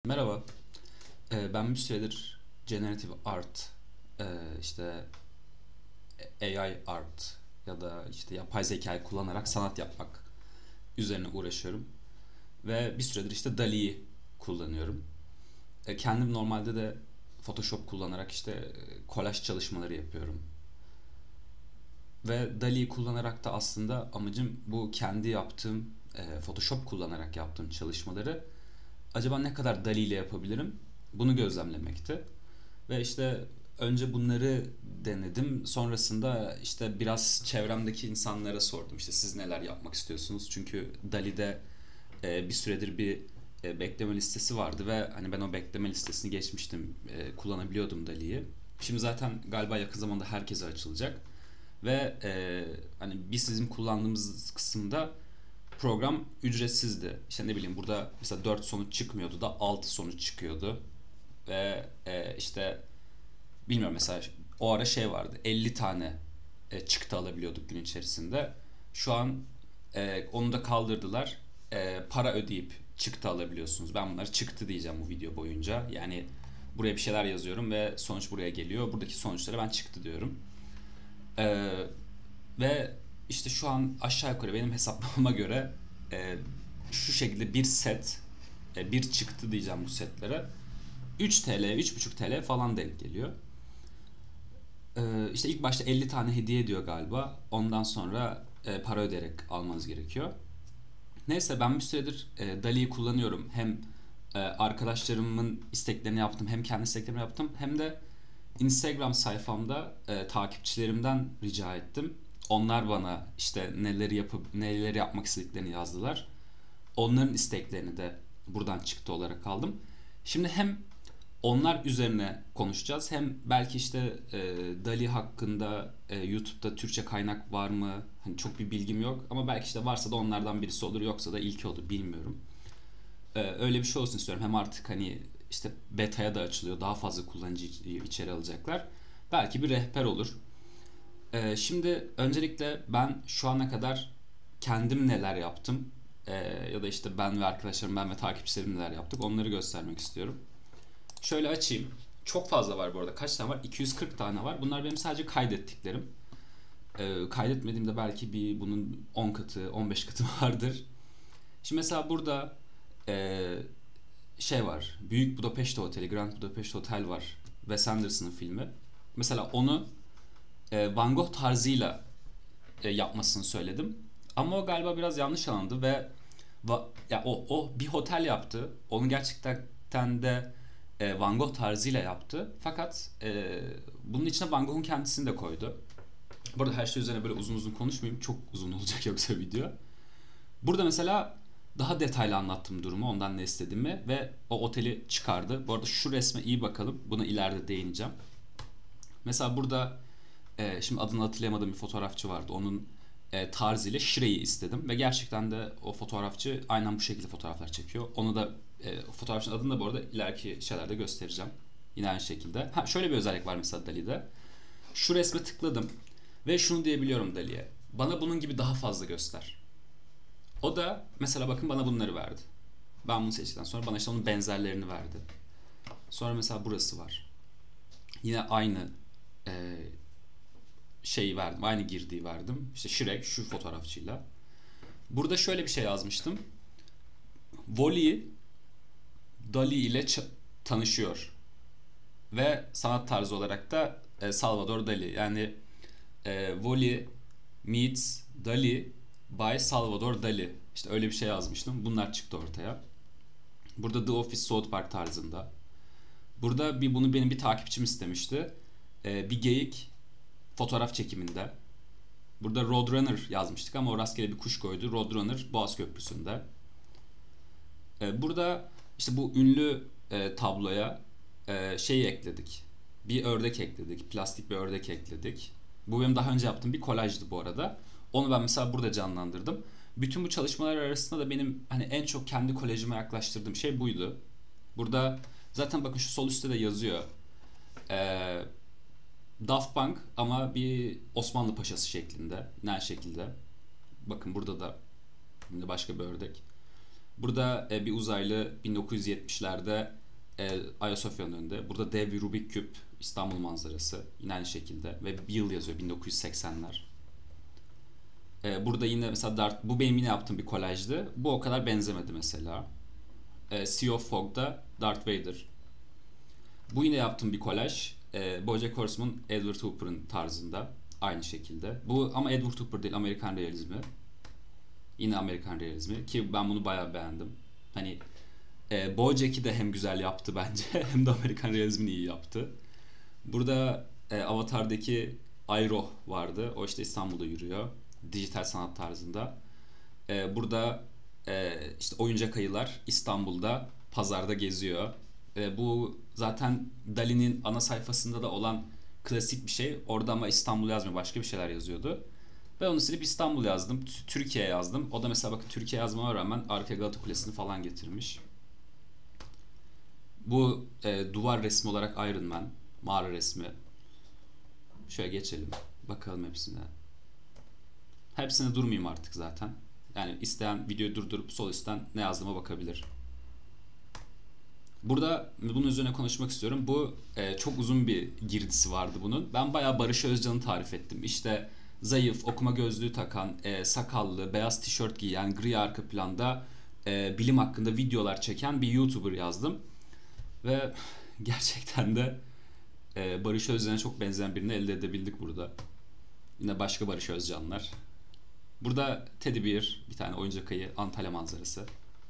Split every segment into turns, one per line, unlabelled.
Merhaba. Ben bir süredir Generative Art, işte AI Art ya da işte yapay zekayı kullanarak sanat yapmak üzerine uğraşıyorum. Ve bir süredir işte DALL-E'yi kullanıyorum. Kendim normalde de Photoshop kullanarak işte kolaj çalışmaları yapıyorum. Ve DALL-E'yi kullanarak da aslında amacım bu kendi yaptığım, Photoshop kullanarak yaptığım çalışmaları acaba ne kadar DALL-E ile yapabilirim? Bunu gözlemlemekti. Ve işte önce bunları denedim. Sonrasında işte biraz çevremdeki insanlara sordum. İşte siz neler yapmak istiyorsunuz? Çünkü DALL-E'de bir süredir bir bekleme listesi vardı ve hani ben o bekleme listesini geçmiştim. Kullanabiliyordum DALL-E'yi. Şimdi zaten galiba yakın zamanda herkese açılacak. Ve hani biz bizim kullandığımız kısımda program ücretsizdi. İşte ne bileyim burada mesela 4 sonuç çıkmıyordu da 6 sonuç çıkıyordu. Ve işte bilmiyorum mesela o ara şey vardı 50 tane çıktı alabiliyorduk gün içerisinde. Şu an onu da kaldırdılar. Para ödeyip çıktı alabiliyorsunuz. Ben bunları çıktı diyeceğim bu video boyunca. Yani buraya bir şeyler yazıyorum ve sonuç buraya geliyor. Buradaki sonuçlara ben çıktı diyorum. E, Ve işte şu an aşağı yukarı benim hesaplamama göre e, şu şekilde bir set, bir çıktı diyeceğim bu setlere. 3 TL, 3,5 TL falan denk geliyor. İşte ilk başta 50 tane hediye ediyor galiba. Ondan sonra para ödeyerek almanız gerekiyor. Neyse ben bir süredir DALL-E'yi kullanıyorum. Hem arkadaşlarımın isteklerini yaptım, hem kendi isteklerimi yaptım. Hem de Instagram sayfamda takipçilerimden rica ettim. Onlar bana işte neleri yapmak istediklerini yazdılar. Onların isteklerini de buradan çıktı olarak aldım. Şimdi hem onlar üzerine konuşacağız. Hem belki işte Dali hakkında YouTube'da Türkçe kaynak var mı? Hani çok bir bilgim yok ama belki işte varsa da onlardan birisi olur yoksa da ilki olur bilmiyorum. Öyle bir şey olsun istiyorum. Hem artık hani işte beta'ya da açılıyor. Daha fazla kullanıcı içeri alacaklar. Belki bir rehber olur. Şimdi öncelikle ben şu ana kadar kendim neler yaptım ya da işte ben ve arkadaşlarım, ben ve takipçilerim neler yaptık onları göstermek istiyorum. Şöyle açayım. Çok fazla var bu arada. Kaç tane var? 240 tane var. Bunlar benim sadece kaydettiklerim. Kaydetmediğimde belki bunun 10 katı, 15 katı vardır. Şimdi mesela burada e, şey var. Büyük Budapest Oteli, Grand Budapest Hotel var. Wes Anderson'ın filmi. Mesela onu Van Gogh tarzıyla yapmasını söyledim. Ama o galiba biraz yanlış anladı ve ya o bir otel yaptı. Onu gerçekten de Van Gogh tarzıyla yaptı. Fakat bunun içine Van Gogh'un kendisini de koydu. Bu arada her şey üzerine böyle uzun uzun konuşmayayım. Çok uzun olacak yoksa video. Burada mesela daha detaylı anlattım durumu, ondan ne istediğimi ve o oteli çıkardı. Bu arada şu resme iyi bakalım. Buna ileride değineceğim. Mesela burada şimdi adını hatırlayamadığım bir fotoğrafçı vardı. Onun tarzıyla Şire'yi istedim ve gerçekten de o fotoğrafçı aynen bu şekilde fotoğraflar çekiyor. Onu da fotoğrafçının adını da bu arada ileriki şeylerde göstereceğim. Yine aynı şekilde. Ha, şöyle bir özellik var mesela Dali'de. Şu resme tıkladım ve şunu diyebiliyorum Dali'ye. Bana bunun gibi daha fazla göster. O da mesela bakın bana bunları verdi. Ben bunu seçtikten sonra bana işte onun benzerlerini verdi. Sonra mesela burası var. Yine aynı e, şeyi verdim. Aynı girdiği verdim. İşte Shrek şu fotoğrafçıyla. Burada şöyle bir şey yazmıştım. Wall-E Dali ile tanışıyor. Ve sanat tarzı olarak da Salvador Dali. Yani Wall-E meets Dali by Salvador Dali. İşte öyle bir şey yazmıştım. Bunlar çıktı ortaya. Burada The Office South Park tarzında. Burada bunu benim bir takipçim istemişti. Bir geyik fotoğraf çekiminde. Burada Roadrunner yazmıştık ama o rastgele bir kuş koydu. Roadrunner Boğaz Köprüsü'nde. Burada işte bu ünlü tabloya şeyi ekledik. Bir ördek ekledik. Plastik bir ördek ekledik. Bu benim daha önce yaptığım bir kolajdı bu arada. Onu ben mesela burada canlandırdım. Bütün bu çalışmalar arasında da benim hani en çok kendi kolajıma yaklaştırdığım şey buydu. Burada zaten bakın şu sol üstte de yazıyor. Ee, Daft Punk ama bir Osmanlı paşası şeklinde. Ne şekilde. Bakın burada da başka bir ördek. Burada bir uzaylı 1970'lerde Ayasofya'nın önünde. Burada dev bir Rubik küp, İstanbul manzarası. Yine aynı şekilde. Ve bir yıl yazıyor, 1980'ler. Burada yine mesela bu benim yine yaptığım bir kolajdı. Bu o kadar benzemedi mesela. Sea of Fog'da Darth Vader. Bu yine yaptığım bir kolaj. BoJack Horseman, Edward Hooper'ın tarzında. Aynı şekilde. Bu ama Edward Hooper değil, Amerikan realizmi. Yine Amerikan realizmi ki ben bunu bayağı beğendim. Hani BoJack'i de hem güzel yaptı bence hem de Amerikan realizmini iyi yaptı. Burada Avatar'daki Iroh vardı. O işte İstanbul'da yürüyor. Dijital sanat tarzında. Burada işte oyuncak ayılar İstanbul'da pazarda geziyor. Bu zaten Dali'nin ana sayfasında da olan klasik bir şey. Orada ama İstanbul yazmıyor, başka bir şeyler yazıyordu. Ben onu silip İstanbul yazdım. Türkiye yazdım. O da mesela bakın Türkiye yazmama rağmen arkaya Galata Kulesi'ni falan getirmiş. Bu duvar resmi olarak Iron Man. Mağara resmi. Şöyle geçelim. Bakalım hepsine. Hepsine durmayayım artık zaten. Yani isteyen videoyu durdurup sol üstten ne yazdığıma bakabilir. Burada bunun üzerine konuşmak istiyorum. Bu çok uzun bir girdisi vardı bunun. Ben bayağı Barış Özcan'ı tarif ettim. İşte zayıf, okuma gözlüğü takan, sakallı, beyaz tişört giyen, gri arka planda bilim hakkında videolar çeken bir YouTuber yazdım. Ve gerçekten de Barış Özcan'a çok benzeyen birini elde edebildik burada. Yine başka Barış Özcanlar. Burada Teddy Bear, bir tane oyuncak ayı, Antalya manzarası.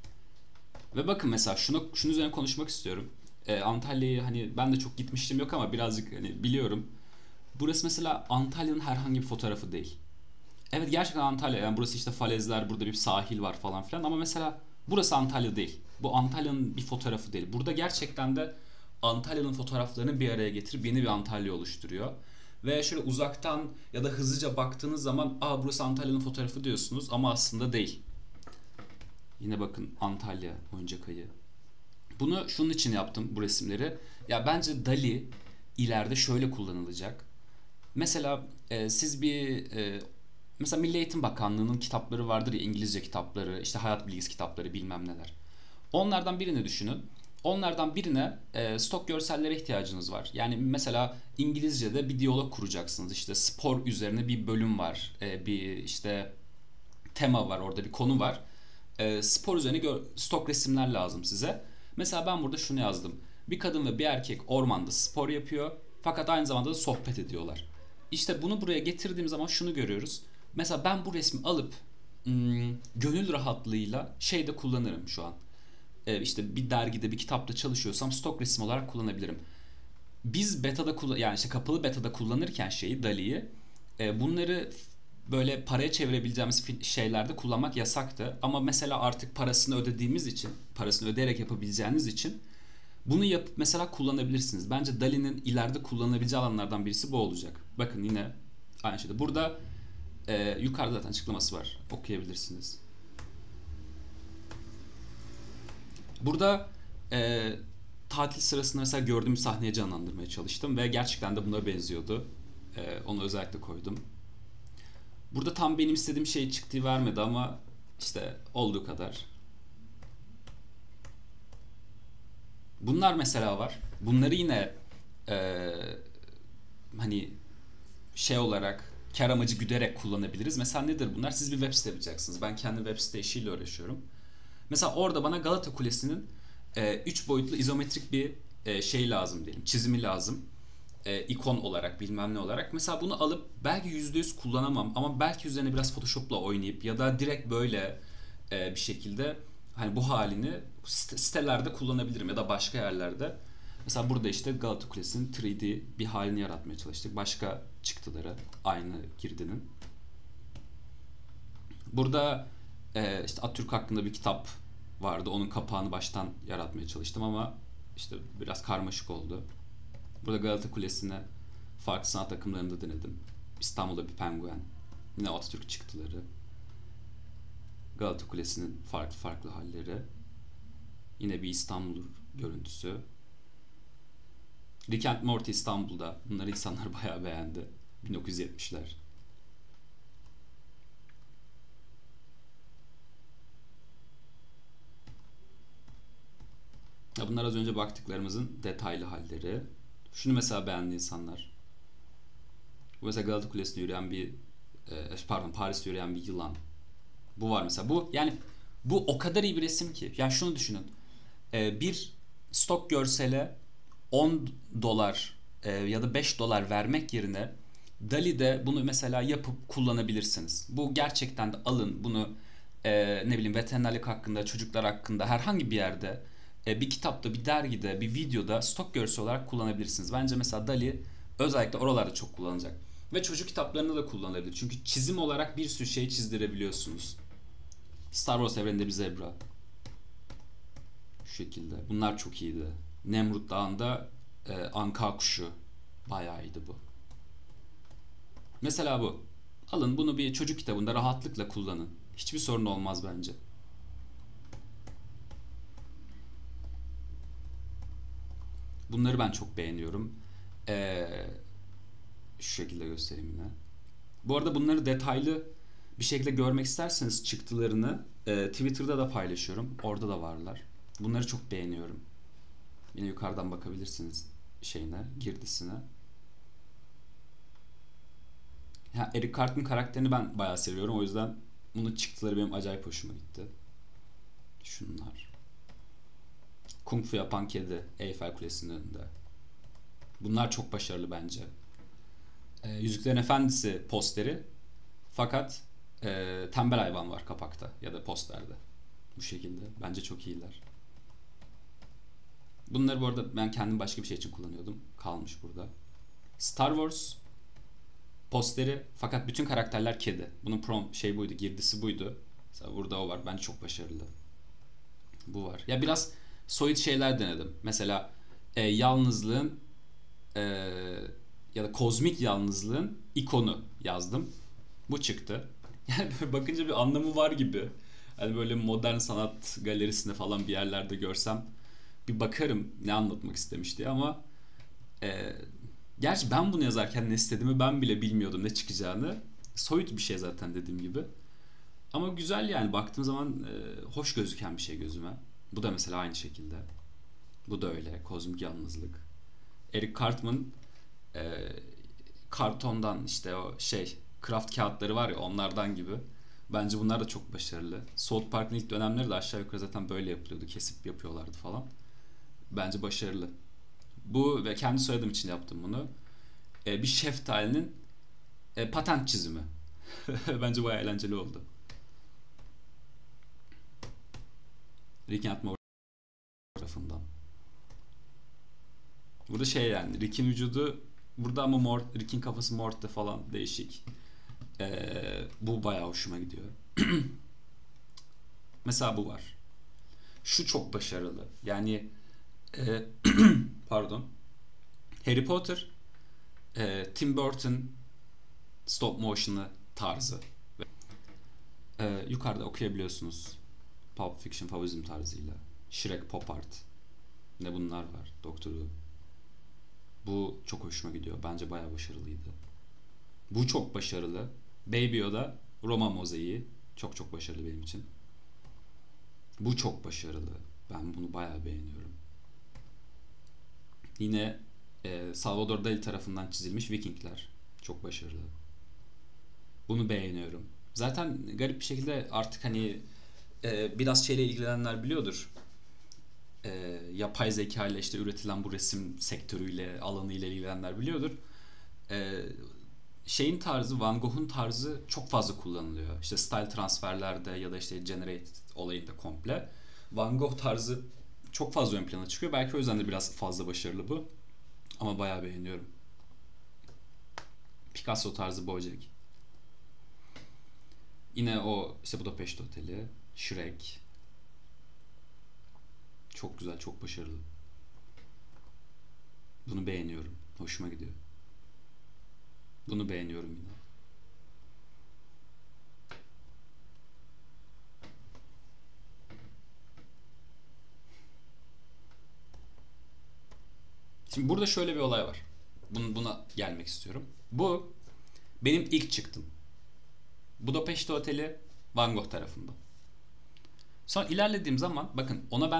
Ve bakın mesela şunun üzerine konuşmak istiyorum. Antalya'yı hani ben de çok gitmiştim yok ama birazcık hani biliyorum. Burası mesela Antalya'nın herhangi bir fotoğrafı değil. Evet gerçekten Antalya, yani burası işte falezler, burada bir sahil var falan filan ama mesela burası Antalya değil. Bu Antalya'nın bir fotoğrafı değil. Burada gerçekten de Antalya'nın fotoğraflarını bir araya getirip yeni bir Antalya oluşturuyor. Ve şöyle uzaktan ya da hızlıca baktığınız zaman burası Antalya'nın fotoğrafı diyorsunuz ama aslında değil. Yine bakın Antalya oyuncak ayı. Bunu şunun için yaptım bu resimleri. Ya bence Dali ileride şöyle kullanılacak. Mesela siz mesela Milli Eğitim Bakanlığı'nın kitapları vardır ya, İngilizce kitapları, işte hayat bilgisi kitapları, bilmem neler. Onlardan birini düşünün. Onlardan birine stok görsellere ihtiyacınız var. Yani mesela İngilizce'de bir diyalog kuracaksınız. İşte spor üzerine bir bölüm var. Bir işte tema var, orada bir konu var. Spor üzerine stok resimler lazım size. Mesela ben burada şunu yazdım. Bir kadın ve bir erkek ormanda spor yapıyor. Fakat aynı zamanda da sohbet ediyorlar. İşte bunu buraya getirdiğim zaman şunu görüyoruz. Mesela ben bu resmi alıp gönül rahatlığıyla şeyde kullanırım şu an. İşte bir dergide, bir kitapta çalışıyorsam stok resim olarak kullanabilirim. Biz betada yani işte kapalı betada kullanırken şeyi, Dali'yi, bunları böyle paraya çevirebileceğimiz şeylerde kullanmak yasaktı. Ama mesela artık parasını ödediğimiz için, parasını ödeyerek yapabileceğiniz için bunu yapıp mesela kullanabilirsiniz. Bence Dali'nin ileride kullanabileceği alanlardan birisi bu olacak. Bakın yine aynı şeyde. Burada yukarıda zaten açıklaması var. Okuyabilirsiniz. Burada tatil sırasında mesela gördüğüm sahneyi canlandırmaya çalıştım ve gerçekten de buna benziyordu. Onu özellikle koydum. Burada tam benim istediğim şey çıktığı vermedi ama işte olduğu kadar. Bunlar mesela var. Bunları yine hani şey olarak kar amacı güderek kullanabiliriz. Mesela nedir bunlar? Siz bir web site yapacaksınız. Ben kendi web site işiyle uğraşıyorum. Mesela orada bana Galata Kulesi'nin 3 boyutlu izometrik bir şey lazım diyelim. Çizimi lazım. İkon olarak bilmem ne olarak. Mesela bunu alıp belki %100 kullanamam ama belki üzerine biraz Photoshop'la oynayıp ya da direkt böyle bir şekilde hani bu halini sitelerde kullanabilirim ya da başka yerlerde. Mesela burada işte Galata Kulesi'nin 3D bir halini yaratmaya çalıştık. Başka çıktıları aynı girdinin. Burada işte Atatürk hakkında bir kitap vardı. Onun kapağını baştan yaratmaya çalıştım ama işte biraz karmaşık oldu. Burada Galata Kulesi'ne farklı sanat akımlarında denedim. İstanbul'da bir penguen. Yine Atatürk çıktıları. Galata Kulesi'nin farklı farklı halleri. Yine bir İstanbul görüntüsü. Rick and Morty İstanbul'da. Bunları insanlar bayağı beğendi. 1970'ler. Ya bunlar az önce baktıklarımızın detaylı halleri. Şunu mesela beğendi insanlar. Bu mesela Galata Kulesi'nde yürüyen bir pardon, Paris'te yürüyen bir yılan. Bu var mesela. Bu yani bu o kadar iyi bir resim ki. Yani şunu düşünün. Bir stok görsele 10 dolar ya da 5 dolar vermek yerine Dali'de bunu mesela yapıp kullanabilirsiniz. Bu gerçekten de alın bunu, ne bileyim, veterinerlik hakkında, çocuklar hakkında herhangi bir yerde, bir kitapta, bir dergide, bir videoda stok görsel olarak kullanabilirsiniz. Bence mesela Dali özellikle oralarda çok kullanılacak. Ve çocuk kitaplarında da kullanılabilir. Çünkü çizim olarak bir sürü şey çizdirebiliyorsunuz. Star Wars evreninde bir zebra. Şu şekilde. Bunlar çok iyiydi. Nemrut Dağı'nda anka kuşu. Bayağı iyiydi bu. Mesela bu. Alın bunu bir çocuk kitabında rahatlıkla kullanın. Hiçbir sorun olmaz bence. Bunları ben çok beğeniyorum. E, Şu şekilde göstereyim yine. Bu arada bunları detaylı bir şekilde görmek isterseniz çıktılarını Twitter'da da paylaşıyorum. Orada da varlar. Bunları çok beğeniyorum. Yine yukarıdan bakabilirsiniz şeyine, girdisine. Ya Eric Cartman karakterini ben bayağı seviyorum. O yüzden bunun çıktıları benim acayip hoşuma gitti. Şunlar. Kung Fu yapan kedi Eyfel Kulesi'nin önünde. Bunlar çok başarılı bence. Yüzüklerin Efendisi posteri. Fakat tembel hayvan var kapakta ya da posterde. Bu şekilde. Bence çok iyiler. Bunları bu arada ben kendim başka bir şey için kullanıyordum. Kalmış burada. Star Wars posteri fakat bütün karakterler kedi. Bunun şey buydu, girdisi buydu. Mesela burada o var. Bence çok başarılı. Bu var. Ya biraz soyut şeyler denedim. Mesela yalnızlığın e, ya da kozmik yalnızlığın ikonu yazdım. Bu çıktı. Yani bakınca bir anlamı var gibi. Hani böyle modern sanat galerisinde falan bir yerlerde görsem bir bakarım ne anlatmak istemiş diye, ama e, gerçi ben bunu yazarken ne istediğimi ben bile bilmiyordum, ne çıkacağını. Soyut bir şey zaten dediğim gibi. Ama güzel yani, baktığım zaman hoş gözüken bir şey gözüme. Bu da mesela aynı şekilde. Bu da öyle. Kozmik yalnızlık. Eric Cartman e, kartondan, işte o şey craft kağıtları var ya, onlardan gibi. Bence bunlar da çok başarılı. South Park'ın ilk dönemleri de aşağı yukarı zaten böyle yapılıyordu. Kesip yapıyorlardı falan. Bence başarılı. Bu ve kendi soyadım için yaptım bunu. Bir şeftalinin patent çizimi. Bence bayağı eğlenceli oldu. Rick and Morty tarafından. Burada şey yani Rick'in vücudu burada ama Rick'in kafası Mort'te falan değişik. Bu bayağı hoşuma gidiyor. Mesela bu var. Şu çok başarılı. Yani e, pardon. Harry Potter, Tim Burton stop motion'ı tarzı. Yukarıda okuyabiliyorsunuz. Pulp Fiction favorizm tarzıyla. Shrek Pop Art. Ne bunlar var. Doctor Who. Bu çok hoşuma gidiyor. Bence bayağı başarılıydı. Bu çok başarılı. Baby Yoda Roma mozaiği. Çok çok başarılı benim için. Bu çok başarılı. Ben bunu bayağı beğeniyorum. Yine Salvador Dali tarafından çizilmiş Vikingler. Çok başarılı. Bunu beğeniyorum. Zaten garip bir şekilde artık hani biraz şeyle ilgilenenler biliyordur. Yapay zeka ile işte üretilen bu resim sektörüyle, alanıyla ilgilenenler biliyordur. E, Şeyin tarzı, Van Gogh'un tarzı çok fazla kullanılıyor. İşte style transferlerde ya da işte generate olayında komple. Van Gogh tarzı çok fazla ön plana çıkıyor. Belki o yüzden de biraz fazla başarılı bu. Ama bayağı beğeniyorum. Picasso tarzı Bojack. Yine o işte Budapest Oteli, Shrek. Çok güzel, çok başarılı. Bunu beğeniyorum. Hoşuma gidiyor. Bunu beğeniyorum yine. Şimdi burada şöyle bir olay var. Buna gelmek istiyorum. Bu benim ilk çıktım. Budapest Oteli Van Gogh tarafında. Sonra ilerlediğim zaman bakın ona ben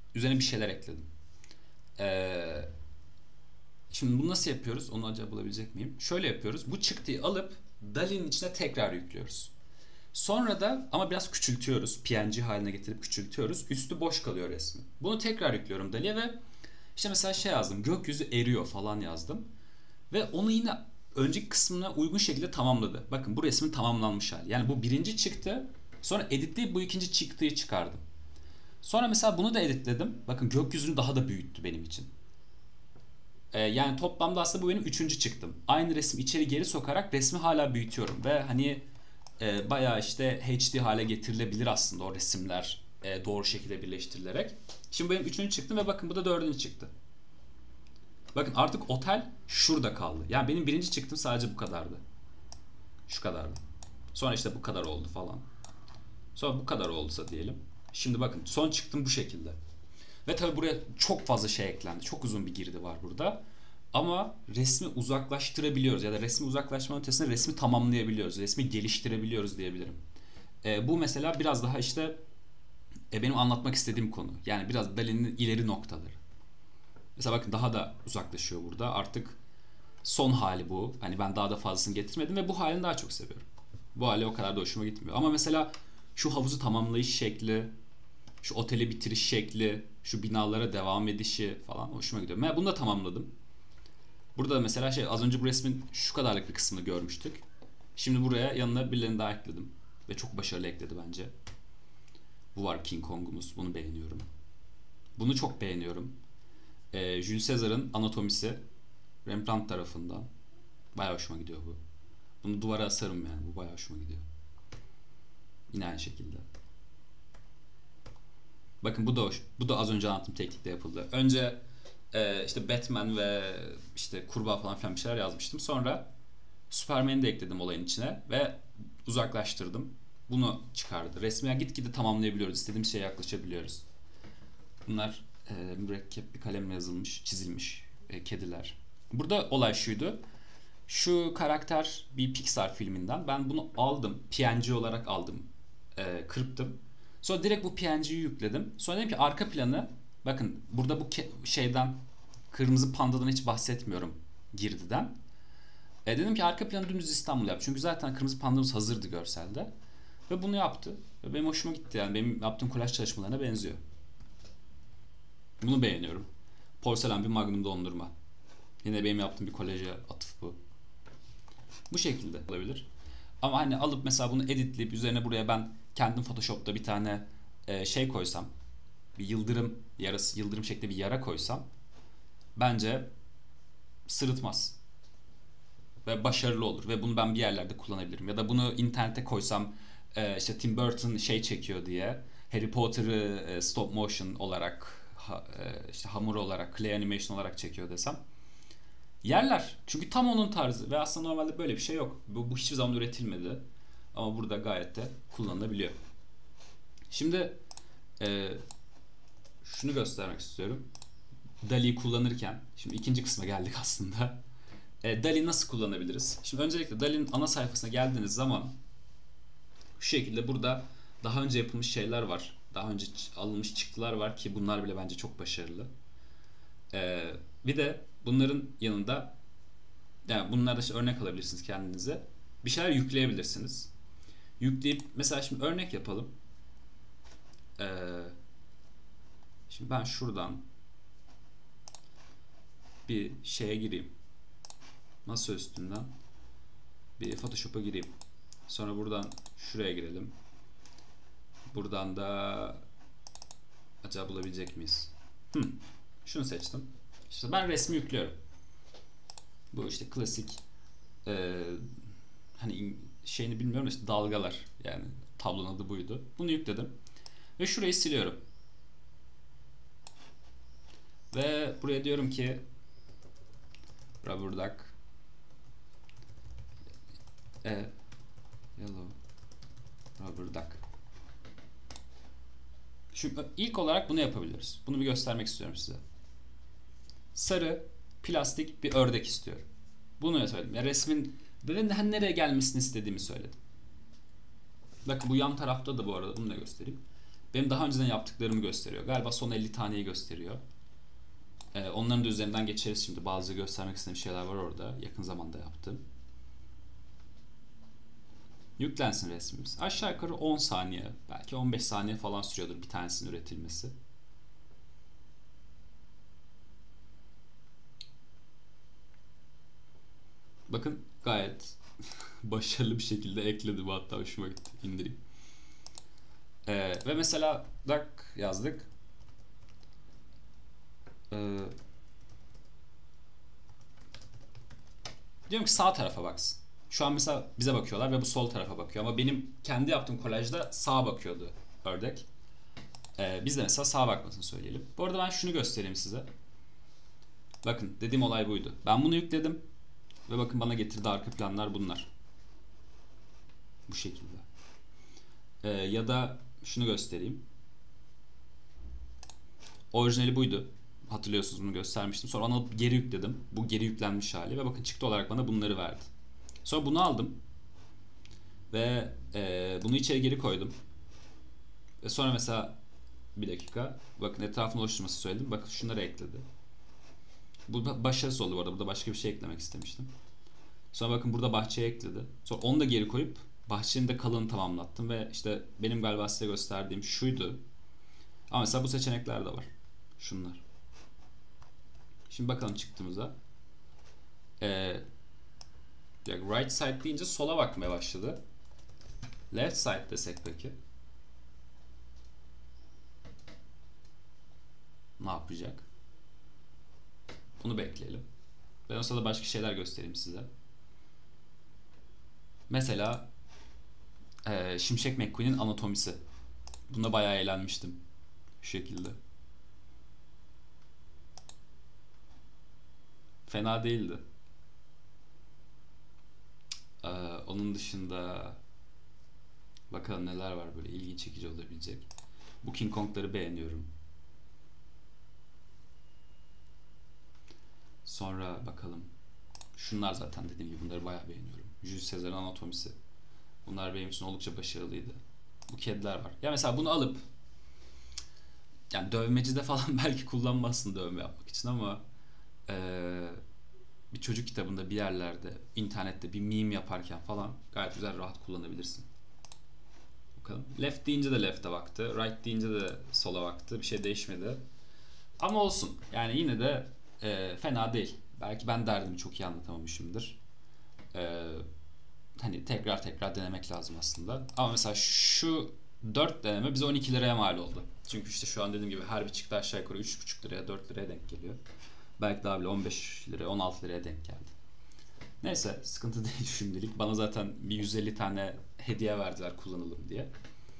Üzerine bir şeyler ekledim. Ee, Şimdi bunu nasıl yapıyoruz? Onu acaba bulabilecek miyim? Şöyle yapıyoruz. Bu çıktıyı alıp DALL-E'nin içine tekrar yüklüyoruz. Sonra da ama biraz küçültüyoruz. PNG haline getirip küçültüyoruz. Üstü boş kalıyor resmin. Bunu tekrar yüklüyorum DALL-E'ye ve işte mesela şey yazdım. Gökyüzü eriyor falan yazdım. Ve onu yine önceki kısmına uygun şekilde tamamladı. Bakın bu resmin tamamlanmış hali. Yani bu birinci çıktı. Sonra editleyip bu ikinci çıktıyı çıkardım. Sonra mesela bunu da editledim. Bakın gökyüzünü daha da büyüttü benim için. Yani toplamda aslında bu benim üçüncü çıktım. Aynı resmi içeri geri sokarak resmi hala büyütüyorum. Ve hani bayağı işte HD hale getirilebilir aslında o resimler doğru şekilde birleştirilerek. Şimdi benim üçüncü çıktım ve bakın bu da dördüncü çıktı. Bakın artık otel şurada kaldı. Yani benim birinci çıktım sadece bu kadardı. Şu kadardı. Sonra işte bu kadar oldu falan. Sonra bu kadar olduysa diyelim. Şimdi bakın son çıktım bu şekilde. Ve tabi buraya çok fazla şey eklendi. Çok uzun bir girdi var burada. Ama resmi uzaklaştırabiliyoruz. Ya da resmi uzaklaşmanın ötesinde resmi tamamlayabiliyoruz. Resmi geliştirebiliyoruz diyebilirim. Bu mesela biraz daha işte benim anlatmak istediğim konu. Yani biraz DALL-E'nin ileri noktaları. Mesela bakın daha da uzaklaşıyor burada. Artık son hali bu. Hani ben daha da fazlasını getirmedim ve bu halini daha çok seviyorum. Bu hali o kadar da hoşuma gitmiyor. Ama mesela şu havuzu tamamlayış şekli, şu oteli bitiriş şekli, şu binalara devam edişi falan hoşuma gidiyor. Ben bunu da tamamladım. Burada mesela şey az önce bu resmin şu kadarlık bir kısmını görmüştük. Şimdi buraya yanına birilerini daha ekledim. Ve çok başarılı ekledi bence. Bu var King Kong'umuz. Bunu beğeniyorum. Bunu çok beğeniyorum. Jules Caesar'ın anatomisi Rembrandt tarafından. Bayağı hoşuma gidiyor bu. Bunu duvara asarım yani. Bu bayağı hoşuma gidiyor. Yine aynı şekilde. Bakın bu da hoş. Bu da az önce anlattığım teknikle yapıldı. Önce işte Batman ve işte kurbağa falan filan bir şeyler yazmıştım. Sonra Superman'i de ekledim olayın içine ve uzaklaştırdım. Bunu çıkardı. Resmi gitgide tamamlayabiliyoruz. İstediğimiz şeye yaklaşabiliyoruz. Bunlar mürekkep bir kalemle yazılmış, çizilmiş kediler. Burada olay şuydu. Şu karakter bir Pixar filminden. Ben bunu aldım. PNG olarak aldım. Kırptım. Sonra direkt bu PNG'yi yükledim. Sonra dedim ki arka planı bakın burada bu şeyden kırmızı pandadan hiç bahsetmiyorum girdiden. Dedim ki arka planı dümdüz İstanbul yap. Çünkü zaten kırmızı pandamız hazırdı görselde. Ve bunu yaptı. Ve benim hoşuma gitti yani. Benim yaptığım kolaj çalışmalarına benziyor. Bunu beğeniyorum. Porselen bir Magnum dondurma. Yine benim yaptığım bir kolaja atıf bu. Bu şekilde olabilir. Ama hani alıp mesela bunu editleyip üzerine buraya ben kendim Photoshop'ta bir tane şey koysam, bir yıldırım yarası, yıldırım şeklinde bir yara koysam bence sırıtmaz ve başarılı olur ve bunu ben bir yerlerde kullanabilirim. Ya da bunu internete koysam işte Tim Burton şey çekiyor diye Harry Potter'ı stop motion olarak işte hamur olarak, clay animation olarak çekiyor desem yerler. Çünkü tam onun tarzı ve aslında normalde böyle bir şey yok. Bu hiçbir zaman üretilmedi. Ama burada gayet de kullanılabiliyor. Şimdi şunu göstermek istiyorum. DALL-E'yi kullanırken, şimdi ikinci kısma geldik aslında. DALL-E'yi nasıl kullanabiliriz? Şimdi öncelikle DALL-E'nin ana sayfasına geldiğiniz zaman şu şekilde burada daha önce yapılmış şeyler var. Daha önce alınmış çıktılar var ki bunlar bile bence çok başarılı. Bir de bunların yanında yani bunlarda işte örnek alabilirsiniz kendinize. Bir şeyler yükleyebilirsiniz. Yükleyip mesela şimdi örnek yapalım. Şimdi ben şuradan bir şeye gireyim. Masa üstünden bir Photoshop'a gireyim. Sonra buradan şuraya girelim. Buradan da acaba bulabilecek miyiz? Şunu seçtim. İşte ben resmi yüklüyorum. Bu işte klasik hani şeyini bilmiyorum da işte dalgalar yani tablonun adı buydu. Bunu yükledim. Ve şurayı siliyorum. Ve buraya diyorum ki rubber duck yellow rubber duck. Şimdi ilk olarak bunu yapabiliriz. Bunu bir göstermek istiyorum size. Sarı plastik bir ördek istiyorum. Bunu söyledim. Ya resmin ben nereye gelmesini istediğimi söyledim. Bakın bu yan tarafta da bu arada bunu da göstereyim. benim daha önceden yaptıklarımı gösteriyor. Galiba son 50 taneyi gösteriyor. Onların da üzerinden geçeriz şimdi. Bazı göstermek istediğim şeyler var orada. Yakın zamanda yaptım. Yüklensin resmimiz. Aşağı yukarı 10 saniye, belki 15 saniye falan sürüyordur bir tanesinin üretilmesi. Bakın gayet başarılı bir şekilde ekledim. Hatta hoşuma gitti. İndireyim. Ve mesela dak yazdık. Diyorum ki sağ tarafa baksın. Şu an mesela bize bakıyorlar ve bu sol tarafa bakıyor. Ama benim kendi yaptığım kolajda sağa bakıyordu ördek. Biz de mesela sağa bakmasını söyleyelim. Bu arada ben şunu göstereyim size. Bakın dediğim olay buydu. Ben bunu yükledim. Ve bakın bana getirdiği arka planlar bunlar. Bu şekilde. Ya da şunu göstereyim. Orijinali buydu. Hatırlıyorsunuz, bunu göstermiştim. Sonra onu geri yükledim. Bu geri yüklenmiş hali. Ve bakın çıktı olarak bana bunları verdi. Sonra bunu aldım. Ve bunu içeri geri koydum. Ve sonra mesela bir dakika. Bakın etrafını oluşturması söyledim. Bakın şunları ekledi. Bu başarısız oldu bu arada. Burada başka bir şey eklemek istemiştim. Sonra bakın burada bahçeye ekledi. Sonra onu da geri koyup bahçenin de kalanını tamamlattım. Ve işte benim galiba size gösterdiğim şuydu. Ama mesela bu seçenekler de var. Şunlar. Şimdi bakalım çıktığımıza. Right side deyince sola bakmaya başladı. Left side desek peki ne yapacak? Bunu bekleyelim. Ben o sırada başka şeyler göstereyim size. Mesela Şimşek McQueen'in anatomisi. Bunda bayağı eğlenmiştim. Şu şekilde. Fena değildi. Onun dışında bakalım neler var böyle ilgi çekici olabilecek. Bu King Kong'ları beğeniyorum. Sonra bakalım. Şunlar zaten dediğim gibi bunları bayağı beğeniyorum. Jules Caesar'ın anatomisi. Bunlar benim için oldukça başarılıydı. Bu kediler var. Ya mesela bunu alıp yani dövmecide falan belki kullanmazsın dövme yapmak için ama bir çocuk kitabında bir yerlerde, internette bir meme yaparken falan gayet güzel rahat kullanabilirsin. Bakalım. Left deyince de left'e baktı. Right deyince de sola baktı. Bir şey değişmedi. Ama olsun. Yani yine de fena değil. Belki ben derdimi çok iyi anlatamamışımdır. Hani tekrar tekrar denemek lazım aslında. Ama mesela şu 4 deneme bize 12 liraya mal oldu. Çünkü işte şu an dediğim gibi her bir çıktı aşağı yukarı 3,5 liraya 4 liraya denk geliyor. Belki daha bile 15 liraya 16 liraya denk geldi. Neyse sıkıntı değil şimdilik. Bana zaten bir 150 tane hediye verdiler kullanalım diye.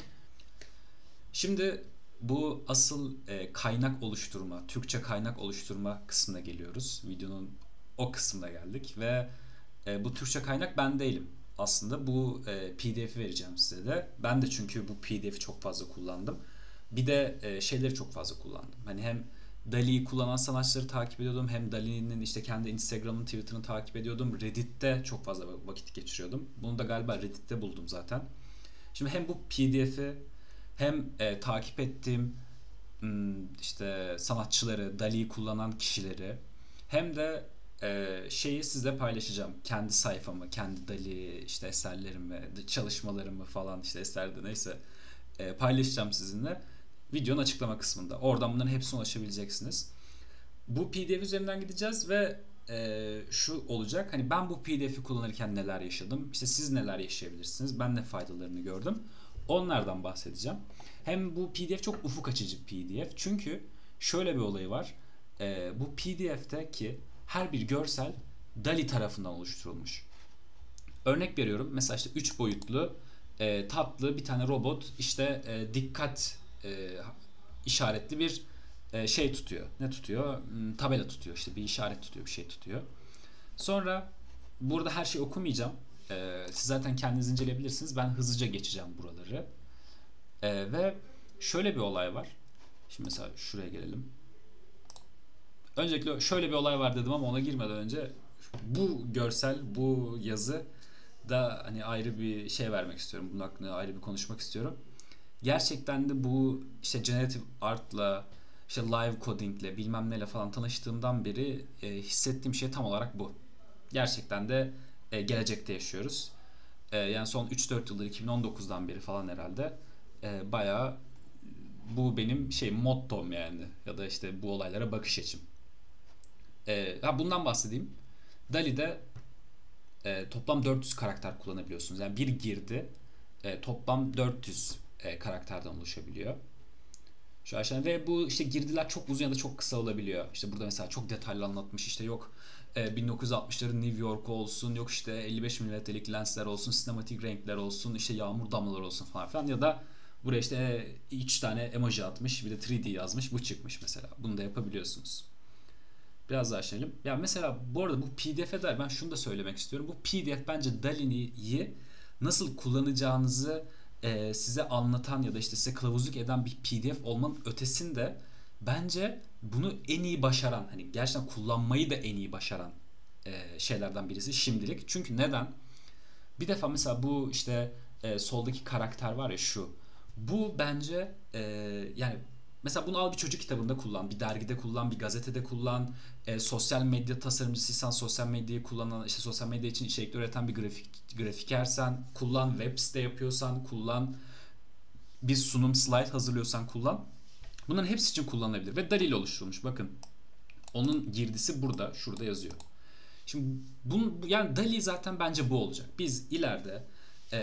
Şimdi bu asıl kaynak oluşturma, Türkçe kaynak oluşturma kısmına geliyoruz. Videonun o kısmına geldik ve bu Türkçe kaynak ben değilim. Aslında bu PDF'i vereceğim size de. Ben de çünkü bu PDF'i çok fazla kullandım. Bir de şeyleri çok fazla kullandım. Hani hem DALL-E'yi kullanan sanatçıları takip ediyordum. Hem DALL-E'nin işte kendi Instagram'ını, Twitter'ını takip ediyordum. Reddit'te çok fazla vakit geçiriyordum. Bunu da galiba Reddit'te buldum zaten. Şimdi hem bu PDF'i hem takip ettiğim işte sanatçıları, DALL-E'yi kullanan kişileri hem de şeyi sizle paylaşacağım. Kendi sayfamı, kendi DALL-E işte eserlerimi, çalışmalarımı falan işte eserde neyse paylaşacağım sizinle. Videonun açıklama kısmında. Oradan bunların hepsine ulaşabileceksiniz. Bu PDF üzerinden gideceğiz ve şu olacak. Hani ben bu PDF'i kullanırken neler yaşadım? İşte siz neler yaşayabilirsiniz? Ben ne faydalarını gördüm? Onlardan bahsedeceğim. Hem bu PDF çok ufuk açıcı bir PDF. Çünkü şöyle bir olayı var. Bu PDF'teki her bir görsel DALL-E tarafından oluşturulmuş. Örnek veriyorum. Mesela işte 3 boyutlu tatlı bir tane robot işte dikkat işaretli bir şey tutuyor. Ne tutuyor? Tabela tutuyor. İşte bir işaret tutuyor, bir şey tutuyor. Sonra burada her şeyi okumayacağım. Siz zaten kendiniz inceleyebilirsiniz. Ben hızlıca geçeceğim buraları. Ve şöyle bir olay var. Şimdi mesela şuraya gelelim. Öncelikle şöyle bir olay var dedim ama ona girmeden önce bu görsel, bu yazı da hani ayrı bir şey vermek istiyorum. Bunun hakkında ayrı bir konuşmak istiyorum. gerçekten de bu işte generative art'la, işte live coding'le bilmem neyle falan tanıştığımdan beri hissettiğim şey tam olarak bu. Gerçekten de gelecekte yaşıyoruz. Yani son 3-4 yıldır, 2019'dan beri falan herhalde bayağı bu benim şey mottom yani, ya da işte bu olaylara bakış açım. Bundan bahsedeyim. DALL-E'de toplam 400 karakter kullanabiliyorsunuz. Yani bir girdi toplam 400 karakterden oluşabiliyor. Şu aşağıda ve bu işte girdiler çok uzun ya da çok kısa olabiliyor. İşte burada mesela çok detaylı anlatmış, işte yok 1960'ların New York olsun, yok işte 55 milimetrelik lensler olsun, sinematik renkler olsun, işte yağmur damlaları olsun falan filan, ya da buraya işte 3 tane emoji atmış, bir de 3D yazmış, bu çıkmış mesela. Bunu da yapabiliyorsunuz. Biraz daha açalım. Ya mesela bu arada bu PDF'e dair ben şunu da söylemek istiyorum. Bu PDF bence DALL-E'yi nasıl kullanacağınızı size anlatan ya da işte size kılavuzluk eden bir PDF olmanın ötesinde, bence bunu en iyi başaran, hani gerçekten kullanmayı da en iyi başaran şeylerden birisi şimdilik. Çünkü neden? Bir defa mesela bu işte soldaki karakter var ya, şu. Bu bence yani mesela bunu al bir çocuk kitabında kullan, bir dergide kullan, bir gazetede kullan, sosyal medya tasarımcısıysan sosyal medyayı kullanan, işte sosyal medya için içerik üreten bir grafikersen kullan, web site yapıyorsan kullan, bir sunum slide hazırlıyorsan kullan. Bunların hepsi için kullanılabilir ve DALL-E ile oluşturulmuş. Bakın onun girdisi burada, şurada yazıyor. Şimdi yani DALL-E zaten bence bu olacak. Biz ileride e,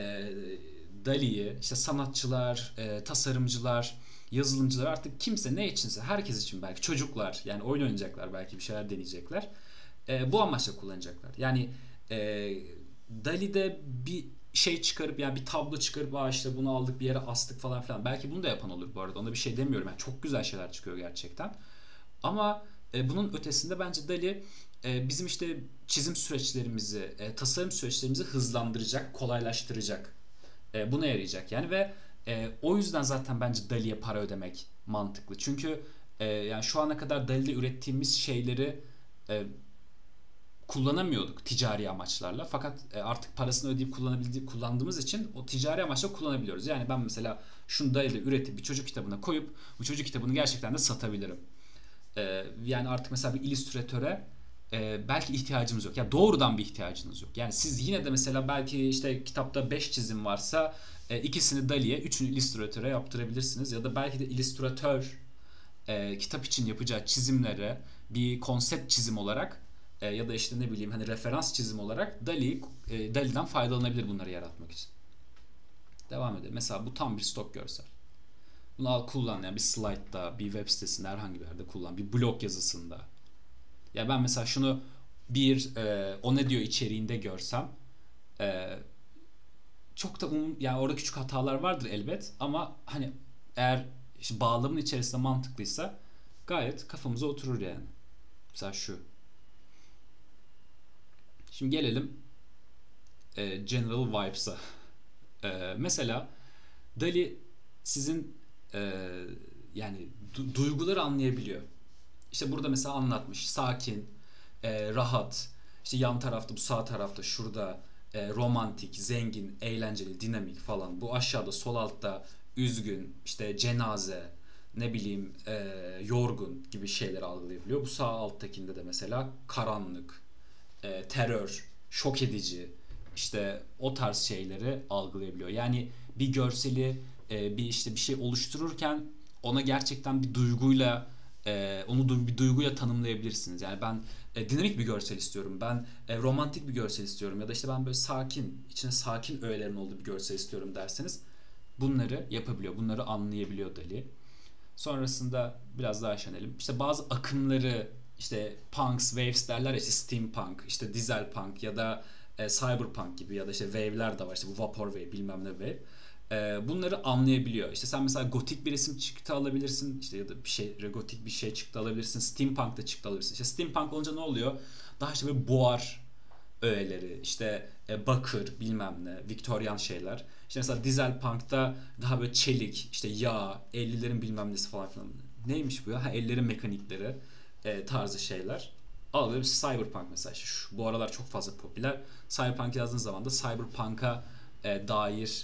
DALL-E'yi işte sanatçılar, tasarımcılar, yazılımcılar, artık kimse ne içinse, herkes için, belki çocuklar yani oyun oynayacaklar, belki bir şeyler deneyecekler. Bu amaçla kullanacaklar. Yani e, DALL-E'de bir şey çıkarıp, yani bir tablo çıkarıp, işte bunu aldık bir yere astık falan filan. Belki bunu da yapan olur bu arada. Ona bir şey demiyorum. Yani çok güzel şeyler çıkıyor gerçekten. Ama bunun ötesinde bence DALL-E bizim işte çizim süreçlerimizi, tasarım süreçlerimizi hızlandıracak, kolaylaştıracak. Buna yarayacak yani, ve o yüzden zaten bence DALL-E'ye para ödemek mantıklı. Çünkü yani şu ana kadar DALL-E'de ürettiğimiz şeyleri e, kullanamıyorduk ticari amaçlarla. Fakat artık parasını ödeyip kullandığımız için o ticari amaçla kullanabiliyoruz. Yani ben mesela şunu DALL-E'de üretip bir çocuk kitabına koyup bu çocuk kitabını gerçekten de satabilirim. Yani artık mesela bir illüstratöre belki ihtiyacımız yok. Yani doğrudan bir ihtiyacınız yok. Yani siz yine de mesela belki işte kitapta 5 çizim varsa ikisini DALL-E'ye, üçünü illüstratöre yaptırabilirsiniz. Ya da belki de illüstratör kitap için yapacağı çizimlere bir konsept çizim olarak ya da işte ne bileyim hani referans çizim olarak DALL-E'den faydalanabilir bunları yaratmak için. Devam edelim. Mesela bu tam bir stok görsel. Bunu al kullan, yani bir slide'da, bir web sitesinde, herhangi bir yerde kullan. Bir blog yazısında. Ya ben mesela şunu bir o ne diyor içeriğinde görsem e, çok da yani orada küçük hatalar vardır elbet, ama hani eğer işte bağlamın içerisinde mantıklıysa gayet kafamıza oturur yani. Mesela şu. Şimdi gelelim General Vibes'a. Mesela Dali sizin e, yani duyguları anlayabiliyor. İşte burada mesela anlatmış. Sakin, rahat, işte yan tarafta, bu sağ tarafta, şurada romantik, zengin, eğlenceli, dinamik falan. Bu aşağıda, sol altta üzgün, işte cenaze, ne bileyim yorgun gibi şeyleri algılayabiliyor. Bu sağ alttakinde de mesela karanlık, terör, şok edici, işte o tarz şeyleri algılayabiliyor. Yani bir görseli bir işte bir şey oluştururken ona gerçekten bir duyguyla onu bir duyguyla tanımlayabilirsiniz. Yani ben dinamik bir görsel istiyorum. Ben romantik bir görsel istiyorum. Ya da işte ben böyle sakin, içine sakin öğelerin olduğu bir görsel istiyorum derseniz bunları yapabiliyor. Bunları anlayabiliyor Dali. Sonrasında biraz daha aşanelim. İşte bazı akımları, işte punks, waves derler ya, işte steampunk, işte diesel punk ya da cyberpunk gibi, ya da işte wave'ler de var, işte bu vaporwave bilmem ne wave. Bunları anlayabiliyor. İşte sen mesela gotik bir resim çıktı alabilirsin, işte ya da bir şey gotik bir şey çıktı alabilirsin. Steampunk da çıktı alabilirsin. İşte steampunk olunca ne oluyor? Daha işte böyle buhar öğeleri, işte bakır bilmem ne, Viktoryan şeyler. İşte mesela Diesel Punk'ta daha böyle çelik, işte yağ, 50'lerin bilmem nesi falan filan. Neymiş bu ya? Ha, ellerin mekanikleri tarzı şeyler. Alıyorum Cyberpunk mesela. Bu aralar çok fazla popüler. Cyberpunk yazdığın zaman da Cyberpunk'a dair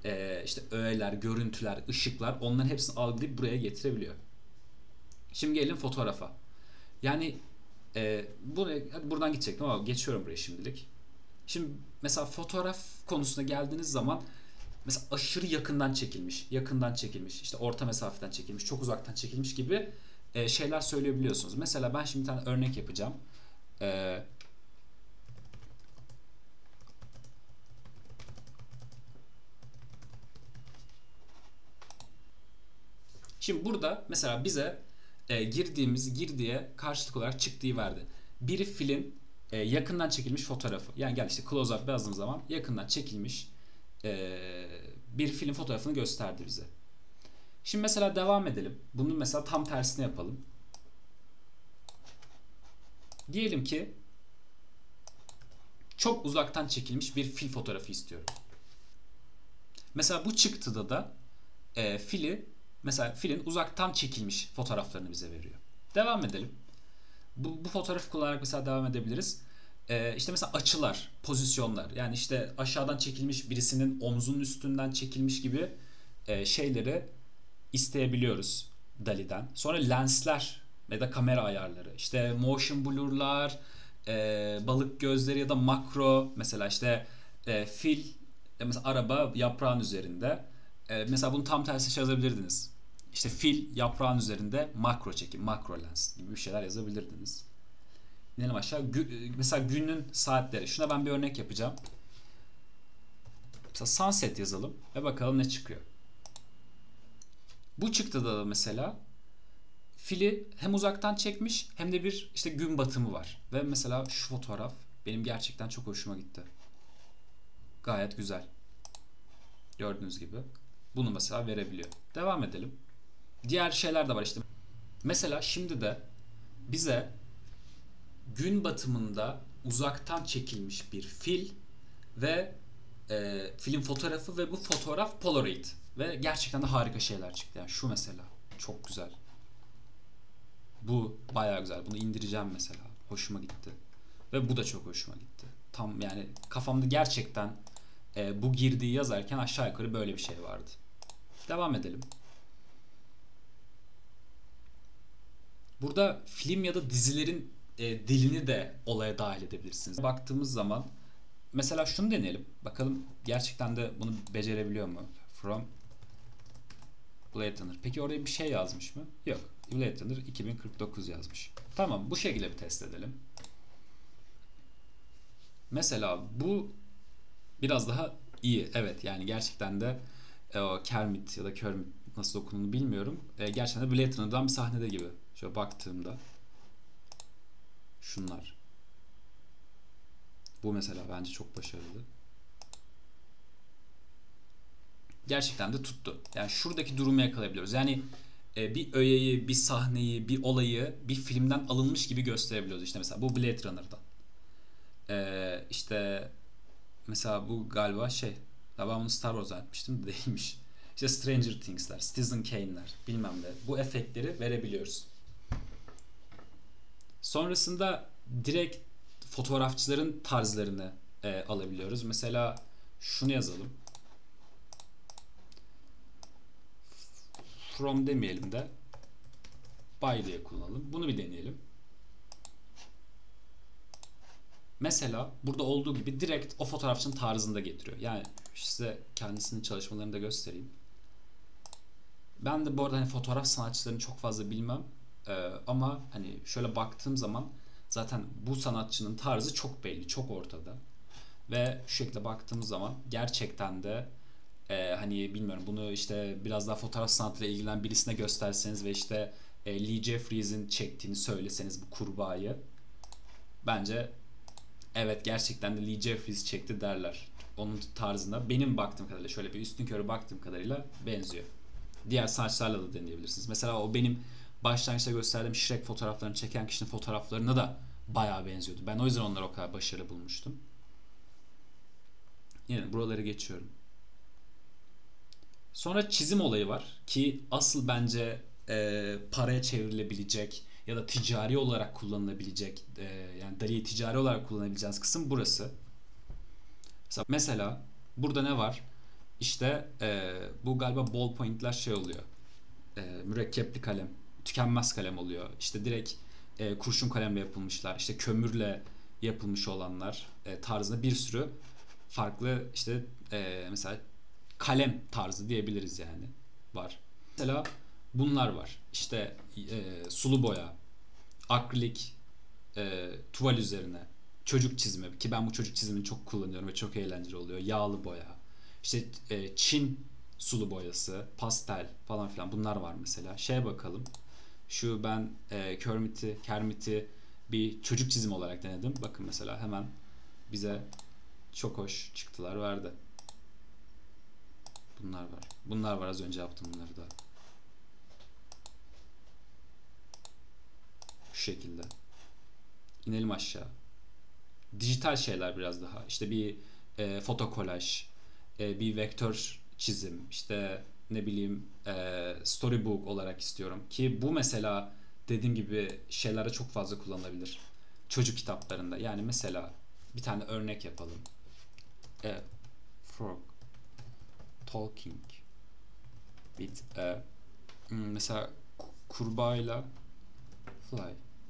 işte öğeler, görüntüler, ışıklar, onların hepsini algılayıp buraya getirebiliyor. Şimdi gelelim fotoğrafa. Yani buradan gidecektim ama geçiyorum buraya şimdilik. Şimdi mesela fotoğraf konusuna geldiğiniz zaman mesela aşırı yakından çekilmiş, yakından çekilmiş, işte orta mesafeden çekilmiş, çok uzaktan çekilmiş gibi şeyler söyleyebiliyorsunuz. Mesela ben şimdi bir tane örnek yapacağım. E, Şimdi burada mesela bize girdiğimiz girdiye karşılık olarak çıktığı verdi. Bir filin yakından çekilmiş fotoğrafı. Yani gel işte close up yazdığım zaman yakından çekilmiş bir film fotoğrafını gösterdi bize. Şimdi mesela devam edelim. Bunun mesela tam tersini yapalım. Diyelim ki çok uzaktan çekilmiş bir fil fotoğrafı istiyorum. Mesela bu çıktıda da mesela filin uzaktan çekilmiş fotoğraflarını bize veriyor. Devam edelim. Bu fotoğrafı kullanarak mesela devam edebiliriz. İşte mesela açılar, pozisyonlar. Yani işte aşağıdan çekilmiş birisinin omzunun üstünden çekilmiş gibi şeyleri isteyebiliyoruz DALL-E'den. Sonra lensler ya da kamera ayarları. İşte motion blur'lar, balık gözleri ya da makro. Mesela işte fil, mesela araba yaprağın üzerinde. Mesela bunu tam tersi şey yazabilirdiniz. İşte fil yaprağın üzerinde makro çekim, makro lens gibi bir şeyler yazabilirdiniz. İnelim aşağı. Mesela günün saatleri. Şuna ben bir örnek yapacağım. Mesela sunset yazalım ve bakalım ne çıkıyor. Bu çıktı da mesela fili hem uzaktan çekmiş hem de bir işte gün batımı var. Ve mesela şu fotoğraf benim gerçekten çok hoşuma gitti. Gayet güzel. Gördüğünüz gibi. Bunu mesela verebiliyor. Devam edelim. Diğer şeyler de var işte. Mesela şimdi de bize gün batımında uzaktan çekilmiş bir fil ve film fotoğrafı ve bu fotoğraf Polaroid ve gerçekten de harika şeyler çıktı. Yani şu mesela çok güzel. Bu bayağı güzel. Bunu indireceğim mesela. Hoşuma gitti. Ve bu da çok hoşuma gitti. Tam yani kafamda gerçekten bu girdiği yazarken aşağı yukarı böyle bir şey vardı. Devam edelim. Burada film ya da dizilerin dilini de olaya dahil edebilirsiniz. Baktığımız zaman mesela şunu deneyelim. Bakalım gerçekten de bunu becerebiliyor mu? From Blade Runner. Peki oraya bir şey yazmış mı? Yok. Blade Runner 2049 yazmış. Tamam, bu şekilde bir test edelim. Mesela bu biraz daha iyi. Evet, yani gerçekten de o Kermit ya da Kermit nasıl okunduğunu bilmiyorum. Gerçekten de Blade Runner'dan bir sahnede gibi. Şöyle baktığımda şunlar. Bu mesela bence çok başarılı. Gerçekten de tuttu. Yani şuradaki durumu yakalayabiliyoruz. Yani bir öğeyi, bir sahneyi, bir olayı bir filmden alınmış gibi gösterebiliyoruz. İşte mesela bu Blade Runner'dan. İşte mesela bu galiba şey. Ben bunu Star Wars zannetmiştim de değilmiş. İşte Stranger Things'ler, Citizen Kane'ler bilmem ne. Bu efektleri verebiliyoruz. Sonrasında direkt fotoğrafçıların tarzlarını alabiliyoruz. Mesela şunu yazalım. From demeyelim de by diye kullanalım. Bunu bir deneyelim. Mesela burada olduğu gibi direkt o fotoğrafçının tarzını da getiriyor. Yani size kendisinin çalışmalarını da göstereyim. Ben de bu arada hani fotoğraf sanatçılarını çok fazla bilmem. Ama hani şöyle baktığım zaman zaten bu sanatçının tarzı çok belli, çok ortada. Ve şu şekilde baktığımız zaman gerçekten de hani bilmiyorum, bunu işte biraz daha fotoğraf sanatıyla ilgilenen birisine gösterseniz ve işte Lee Jeffries'in çektiğini söyleseniz bu kurbağayı, bence evet gerçekten de Lee Jeffries çekti derler. Onun tarzına benim baktığım kadarıyla, şöyle bir üstünkörü baktığım kadarıyla benziyor. Diğer sanatçılarla da deneyebilirsiniz. Mesela o benim başlangıçta gösterdiğim Shrek fotoğraflarını çeken kişinin fotoğraflarına da bayağı benziyordu. Ben o yüzden onları o kadar başarılı bulmuştum. Yine buraları geçiyorum. Sonra çizim olayı var ki asıl bence paraya çevrilebilecek ya da ticari olarak kullanılabilecek, yani DALL-E'yi ticari olarak kullanabileceğiniz kısım burası. Mesela burada ne var? İşte bu galiba ballpoint'ler şey oluyor. Mürekkepli kalem, tükenmez kalem oluyor. İşte direkt kurşun kalemle yapılmışlar. İşte kömürle yapılmış olanlar tarzında bir sürü farklı işte mesela kalem tarzı diyebiliriz yani var. Mesela bunlar var. İşte sulu boya, akrilik, tuval üzerine çocuk çizimi ki ben bu çocuk çizimini çok kullanıyorum ve çok eğlenceli oluyor. Yağlı boya, işte Çin sulu boyası, pastel falan filan bunlar var mesela. Şeye bakalım. Şu ben Kermit'i bir çocuk çizimi olarak denedim. Bakın mesela hemen bize çok hoş çıktılar verdi. Bunlar var. Bunlar var, az önce yaptım bunları da. Şu şekilde. İnelim aşağı. Dijital şeyler biraz daha. İşte bir foto kolaj, bir vektör çizim, işte ne bileyim storybook olarak istiyorum. Ki bu mesela dediğim gibi şeylerde çok fazla kullanılabilir. Çocuk kitaplarında. Yani mesela bir tane örnek yapalım. A frog talking with a mesela kurbağayla fly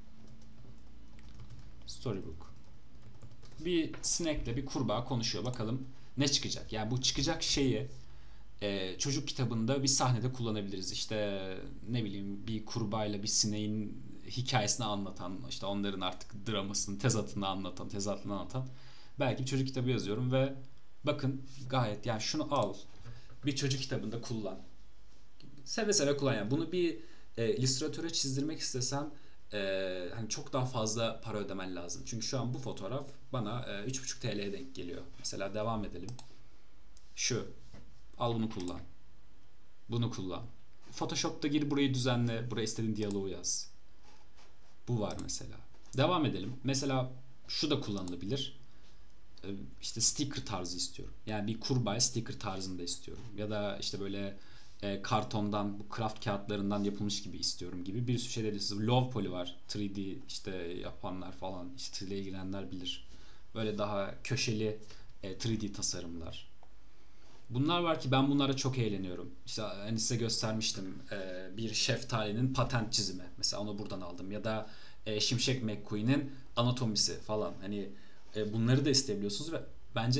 storybook. Bir sinekle bir kurbağa konuşuyor. Bakalım ne çıkacak? Yani bu çıkacak şeyi çocuk kitabında bir sahnede kullanabiliriz. İşte ne bileyim bir kurbağayla bir sineğin hikayesini anlatan, işte onların artık dramasını, tezatını anlatan belki bir çocuk kitabı yazıyorum ve bakın gayet yani şunu al bir çocuk kitabında kullan. Seve seve kullan yani. Bunu bir illüstratöre çizdirmek istesen hani çok daha fazla para ödemen lazım. Çünkü şu an bu fotoğraf bana 3,5 TL'ye denk geliyor. Mesela devam edelim. Şu. Al bunu kullan. Bunu kullan. Photoshop'ta gir burayı düzenle. Buraya istediğin diyaloğu yaz. Bu var mesela. Devam edelim. Mesela şu da kullanılabilir. İşte sticker tarzı istiyorum. Yani bir kurbağa sticker tarzında istiyorum. Ya da işte böyle kartondan, bu craft kağıtlarından yapılmış gibi istiyorum gibi bir sürü şeyler. Love Poly var. 3D işte yapanlar falan, işte ile ilgilenenler bilir. Böyle daha köşeli 3D tasarımlar. Bunlar var ki ben bunlara çok eğleniyorum. İşte hani size göstermiştim bir şeftalinin patent çizimi. Mesela onu buradan aldım. Ya da Şimşek McQueen'in anatomisi falan. Hani bunları da isteyebiliyorsunuz ve bence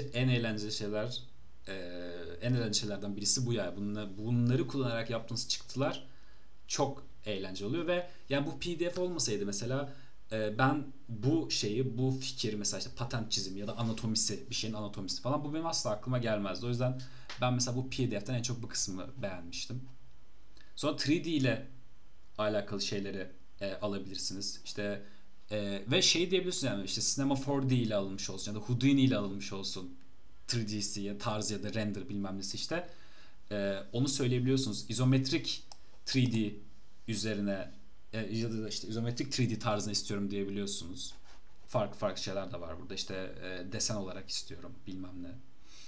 e, en eğlenceli şeylerden birisi bu yani. Bunları kullanarak yaptığınız çıktılar çok eğlenceli oluyor ve yani bu PDF olmasaydı mesela ben bu şeyi, bu fikir mesela işte patent çizimi ya da anatomisi, bir şeyin anatomisi falan bu benim asla aklıma gelmezdi. O yüzden ben mesela bu PDF'den en çok bu kısmı beğenmiştim. Sonra 3D ile alakalı şeyleri alabilirsiniz. İşte ve şey diyebilirsiniz yani işte Cinema 4D ile alınmış olsun ya da Houdini ile alınmış olsun 3D'si ya tarz ya da render bilmem nesi işte. Onu söyleyebiliyorsunuz. İzometrik 3D üzerine ya da işte izometrik 3D tarzını istiyorum diyebiliyorsunuz. Farklı farklı şeyler de var burada. İşte desen olarak istiyorum bilmem ne.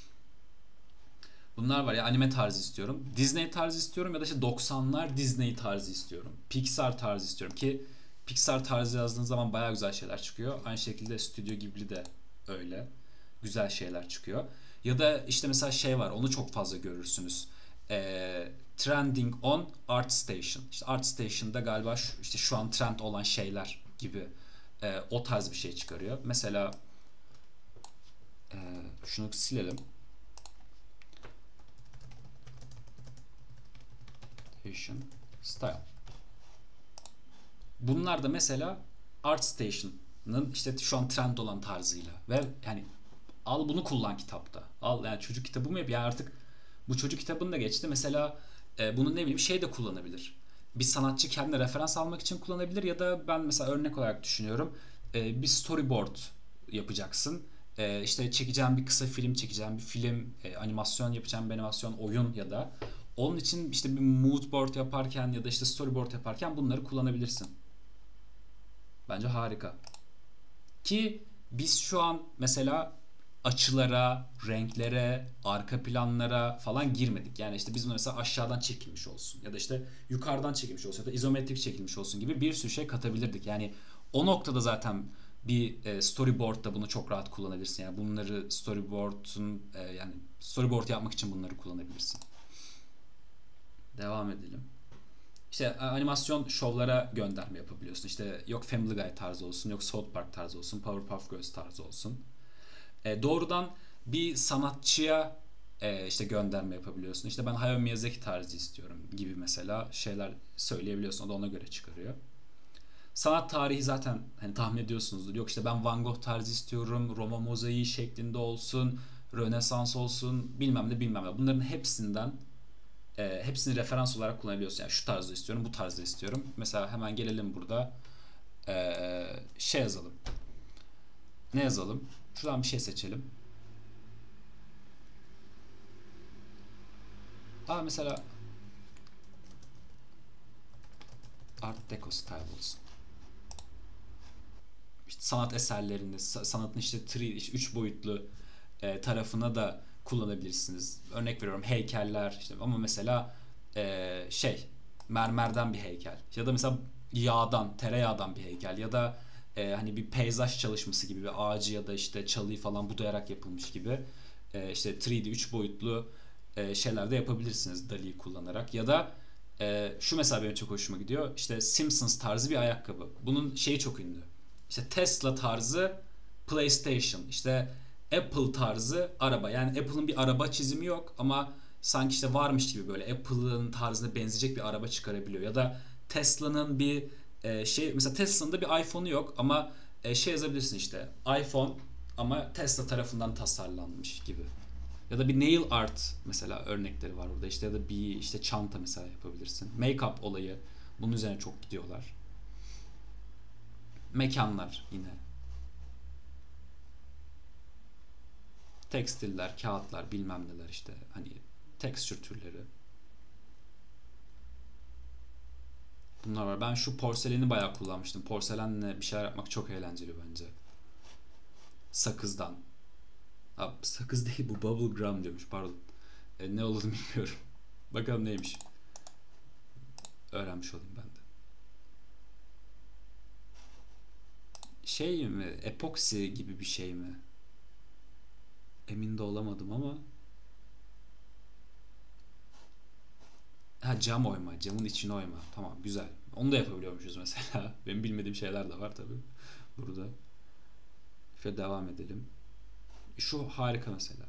Bunlar var ya, anime tarzı istiyorum. Disney tarzı istiyorum ya da işte 90'lar Disney tarzı istiyorum. Pixar tarzı istiyorum ki Pixar tarzı yazdığınız zaman baya güzel şeyler çıkıyor. Aynı şekilde Stüdyo Ghibli de öyle. Güzel şeyler çıkıyor. Ya da işte mesela şey var, onu çok fazla görürsünüz. Trending on Art Station. İşte Art Station'da galiba işte şu an trend olan şeyler gibi o tarz bir şey çıkarıyor. Mesela e, şunu silelim. Station Style. Bunlar da mesela Art Station'ın işte şu an trend olan tarzıyla ve yani al bunu kullan kitapta. Al yani çocuk kitabı mı yap? Yani artık bu çocuk kitabını da geçti. Mesela bunu ne bileyim şey de kullanabilir. Bir sanatçı kendine referans almak için kullanabilir ya da ben mesela örnek olarak düşünüyorum. Bir storyboard yapacaksın. İşte çekeceğim bir kısa film çekeceğim, bir film, animasyon yapacağım, bir animasyon, oyun ya da onun için işte bir mood board yaparken ya da işte storyboard yaparken bunları kullanabilirsin. Bence harika. Ki biz şu an mesela açılara, renklere, arka planlara falan girmedik. Yani işte biz bunu mesela aşağıdan çekilmiş olsun ya da işte yukarıdan çekilmiş olsun ya da izometrik çekilmiş olsun gibi bir sürü şey katabilirdik. Yani o noktada zaten bir storyboard'da bunu çok rahat kullanabilirsin. Yani bunları yani storyboard yapmak için bunları kullanabilirsin. Devam edelim. İşte animasyon şovlara gönderme yapabiliyorsun. İşte yok Family Guy tarzı olsun, yok South Park tarzı olsun, Powerpuff Girls tarzı olsun. Doğrudan bir sanatçıya işte gönderme yapabiliyorsun. İşte ben Hayao Miyazaki tarzı istiyorum gibi mesela şeyler söyleyebiliyorsun. O da ona göre çıkarıyor. Sanat tarihi zaten hani tahmin ediyorsunuzdur. Yok işte ben Van Gogh tarzı istiyorum, Roma mozaiği şeklinde olsun, Rönesans olsun, bilmem ne bilmem ne. Bunların hepsini referans olarak kullanabiliyorsun. Yani şu tarzda istiyorum, bu tarzda istiyorum. Mesela hemen gelelim burada. Şey yazalım. Ne yazalım? Şuradan bir şey seçelim. Mesela Art Deco style olsun. İşte sanat eserlerinde, sanatın işte 3 boyutlu tarafına da kullanabilirsiniz. Örnek veriyorum heykeller işte, ama mesela mermerden bir heykel ya da mesela tereyağdan bir heykel ya da hani bir peyzaj çalışması gibi bir ağacı ya da işte çalıyı falan budayarak yapılmış gibi işte 3D 3 boyutlu şeyler de yapabilirsiniz DALL-E kullanarak ya da şu mesela benim çok hoşuma gidiyor. İşte Simpsons tarzı bir ayakkabı. Bunun şeyi çok ünlü. İşte Tesla tarzı PlayStation, işte Apple tarzı araba. Yani Apple'ın bir araba çizimi yok ama sanki işte varmış gibi böyle Apple'ın tarzına benzeyecek bir araba çıkarabiliyor. Ya da Tesla'nın bir mesela Tesla'nın da bir iPhone'u yok ama şey yazabilirsin işte iPhone ama Tesla tarafından tasarlanmış gibi. Ya da bir nail art mesela örnekleri var burada. İşte ya da bir işte çanta mesela yapabilirsin. Make-up olayı bunun üzerine çok gidiyorlar. Mekanlar yine. Tekstiller, kağıtlar, bilmem neler işte. Hani texture türleri. Bunlar var. Ben şu porseleni bayağı kullanmıştım. Porselenle bir şeyler yapmak çok eğlenceli bence. Sakızdan. Sakız değil bu bubble gum diyormuş pardon. Ne olduğunu bilmiyorum. Bakalım neymiş. Öğrenmiş olayım ben de. Şey mi? Epoksi gibi bir şey mi? Emin de olamadım ama. Cam oyma. Camın içine oyma. Tamam güzel. Onu da yapabiliyormuşuz mesela. Benim bilmediğim şeyler de var tabi. Burada. Şöyle devam edelim. Şu harika mesela.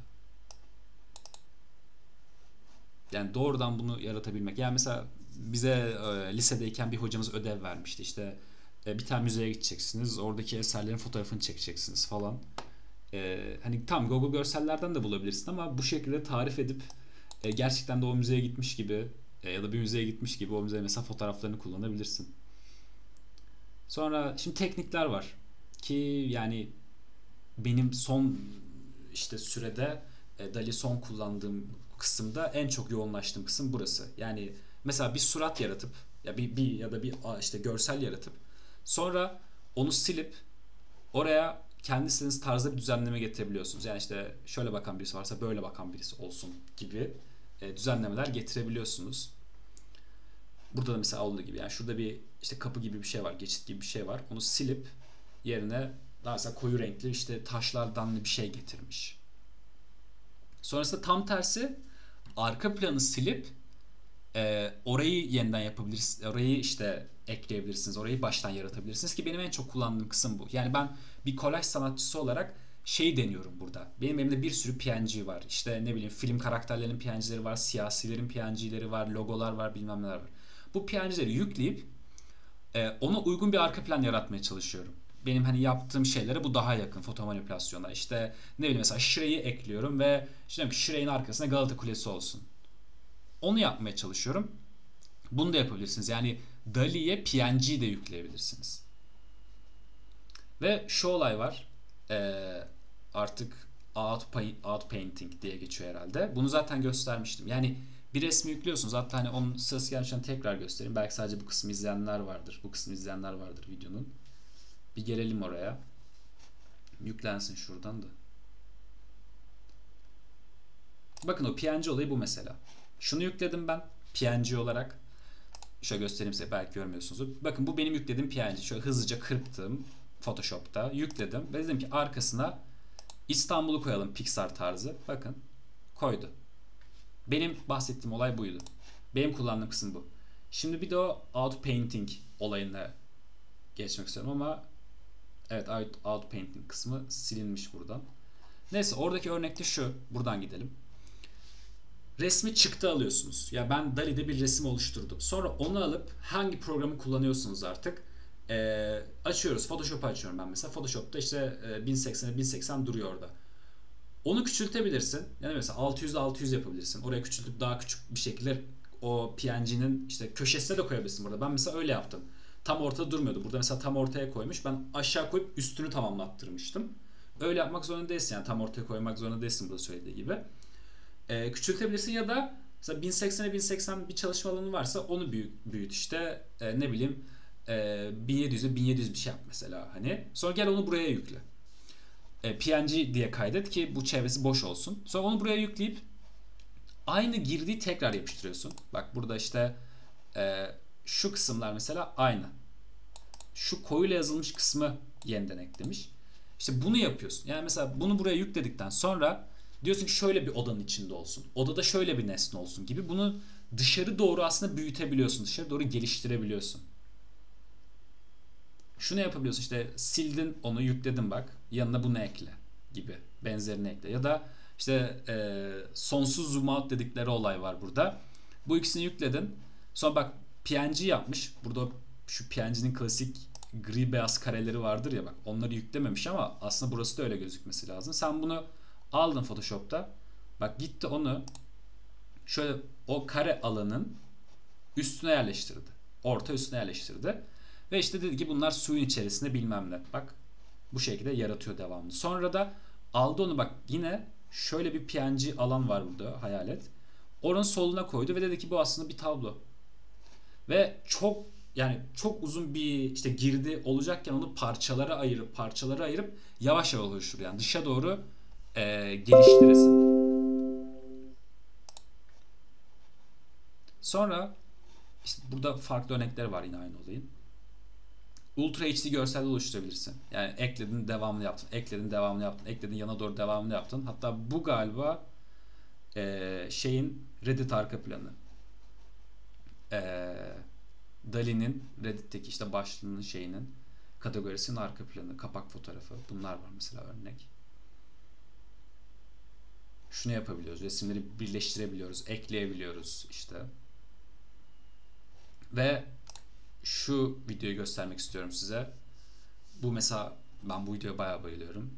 Yani doğrudan bunu yaratabilmek. Yani mesela bize lisedeyken bir hocamız ödev vermişti. İşte bir tane müzeye gideceksiniz. Oradaki eserlerin fotoğrafını çekeceksiniz falan. Hani tam Google görsellerden de bulabilirsin ama bu şekilde tarif edip gerçekten de o müzeye gitmiş gibi ya da bir müzeye gitmiş gibi o müzeye mesela fotoğraflarını kullanabilirsin. Sonra şimdi teknikler var ki yani benim son işte sürede DALL-E son kullandığım kısımda en çok yoğunlaştığım kısım burası. Yani mesela bir surat yaratıp ya da bir işte görsel yaratıp sonra onu silip oraya kendi istediğiniz tarzda bir düzenleme getirebiliyorsunuz. Yani işte şöyle bakan birisi varsa böyle bakan birisi olsun gibi düzenlemeler getirebiliyorsunuz. Burada da mesela olduğu gibi yani şurada bir işte kapı gibi bir şey var, geçit gibi bir şey var. Onu silip yerine daha mesela koyu renkli işte taşlardan bir şey getirmiş. Sonrasında tam tersi arka planı silip orayı yeniden yapabilirsiniz. Orayı işte ekleyebilirsiniz. Orayı baştan yaratabilirsiniz ki benim en çok kullandığım kısım bu. Yani ben bir kolaj sanatçısı olarak şey deniyorum burada. Benim elimde bir sürü PNG var. İşte ne bileyim film karakterlerinin PNG'leri var, siyasilerin PNG'leri var, logolar var, bilmem neler var. Bu PNG'leri yükleyip ona uygun bir arka plan yaratmaya çalışıyorum. Benim hani yaptığım şeylere bu daha yakın foto manipülasyona. İşte ne bileyim mesela Shrek'i ekliyorum ve işte diyorum ki Shrek'in arkasında Galata Kulesi olsun. Onu yapmaya çalışıyorum. Bunu da yapabilirsiniz. Yani DALL-E'ye PNG de yükleyebilirsiniz. Ve şu olay var. Artık outpainting diye geçiyor herhalde. Bunu zaten göstermiştim. Yani bir resmi yüklüyorsunuz. Hatta hani onun sırası gelmişken tekrar göstereyim. Belki sadece bu kısmı izleyenler vardır. Bu kısmı izleyenler vardır videonun. Bir gelelim oraya. Yüklensin şuradan da. Bakın o PNG olayı bu mesela. Şunu yükledim ben PNG olarak. Şöyle göstereyim size belki görmüyorsunuz. Bakın bu benim yüklediğim PNG. Şöyle hızlıca kırptım. Photoshop'ta yükledim ve dedim ki arkasına İstanbul'u koyalım Pixar tarzı. Bakın koydu. Benim bahsettiğim olay buydu. Benim kullandığım kısım bu. Şimdi bir de o auto painting olayına geçmek istiyorum ama evet, auto painting kısmı silinmiş buradan. Neyse, oradaki örnekte şu. Buradan gidelim. Resmi çıktı alıyorsunuz. Ya ben DALL-E'de bir resim oluşturdum. Sonra onu alıp hangi programı kullanıyorsunuz artık açıyoruz. Photoshop'u açıyorum ben mesela. Photoshop'ta işte 1080'e 1080 duruyor orada. Onu küçültebilirsin. Yani mesela 600'e 600 yapabilirsin. Oraya küçültüp daha küçük bir şekilde o PNG'nin işte köşesine de koyabilirsin burada. Ben mesela öyle yaptım. Tam ortada durmuyordu. Burada mesela tam ortaya koymuş. Ben aşağı koyup üstünü tamamlattırmıştım. Öyle yapmak zorunda değilsin. Yani tam ortaya koymak zorunda değilsin burada söylediği gibi. Küçültebilirsin ya da mesela 1080'e 1080 bir çalışma alanı varsa onu büyüt işte ne bileyim 1700'e 1700 bir şey yap mesela hani. Sonra gel onu buraya yükle. PNG diye kaydet ki bu çevresi boş olsun. Sonra onu buraya yükleyip aynı girdiği tekrar yapıştırıyorsun. Bak burada işte şu kısımlar mesela aynı. Şu koyuyla yazılmış kısmı yeniden eklemiş. İşte bunu yapıyorsun. Yani mesela bunu buraya yükledikten sonra diyorsun ki şöyle bir odanın içinde olsun. Odada şöyle bir nesne olsun gibi. Bunu dışarı doğru aslında büyütebiliyorsun. Dışarı doğru geliştirebiliyorsun. Şunu yapabiliyorsun, işte sildin onu, yükledin bak. Yanına bunu ekle gibi. Benzerini ekle. Ya da işte sonsuz zoom out dedikleri olay var burada. Bu ikisini yükledin. Sonra bak PNG yapmış. Burada şu PNG'nin klasik gri beyaz kareleri vardır ya bak. Onları yüklememiş ama aslında burası da öyle gözükmesi lazım. Sen bunu aldın Photoshop'ta. Bak gitti onu şöyle o kare alanın üstüne yerleştirdi. Orta üstüne yerleştirdi. Ve işte dedi ki bunlar suyun içerisinde bilmem ne. Bak bu şekilde yaratıyor devamlı. Sonra da aldı onu, bak yine şöyle bir PNG alan var burada, hayal et. Oranın soluna koydu ve dedi ki bu aslında bir tablo. Ve çok uzun bir işte girdi olacakken onu parçalara ayırıp yavaş yavaş oluştur, yani dışa doğru geliştiresin. Sonra işte burada farklı örnekler var yine aynı olayın. Ultra HD görsel oluşturabilirsin. Yani ekledin, devamlı yaptın, ekledin, devamlı yaptın, ekledin, yana doğru devamlı yaptın. Hatta bu galiba şeyin Reddit arka planı. DALL-E'nin Reddit'teki işte başlığının şeyinin kategorisinin arka planı, kapak fotoğrafı. Bunlar var mesela örnek. Şunu yapabiliyoruz. Resimleri birleştirebiliyoruz, ekleyebiliyoruz işte. Ve şu videoyu göstermek istiyorum size. Bu mesela ben bu videoya bayağı bayılıyorum.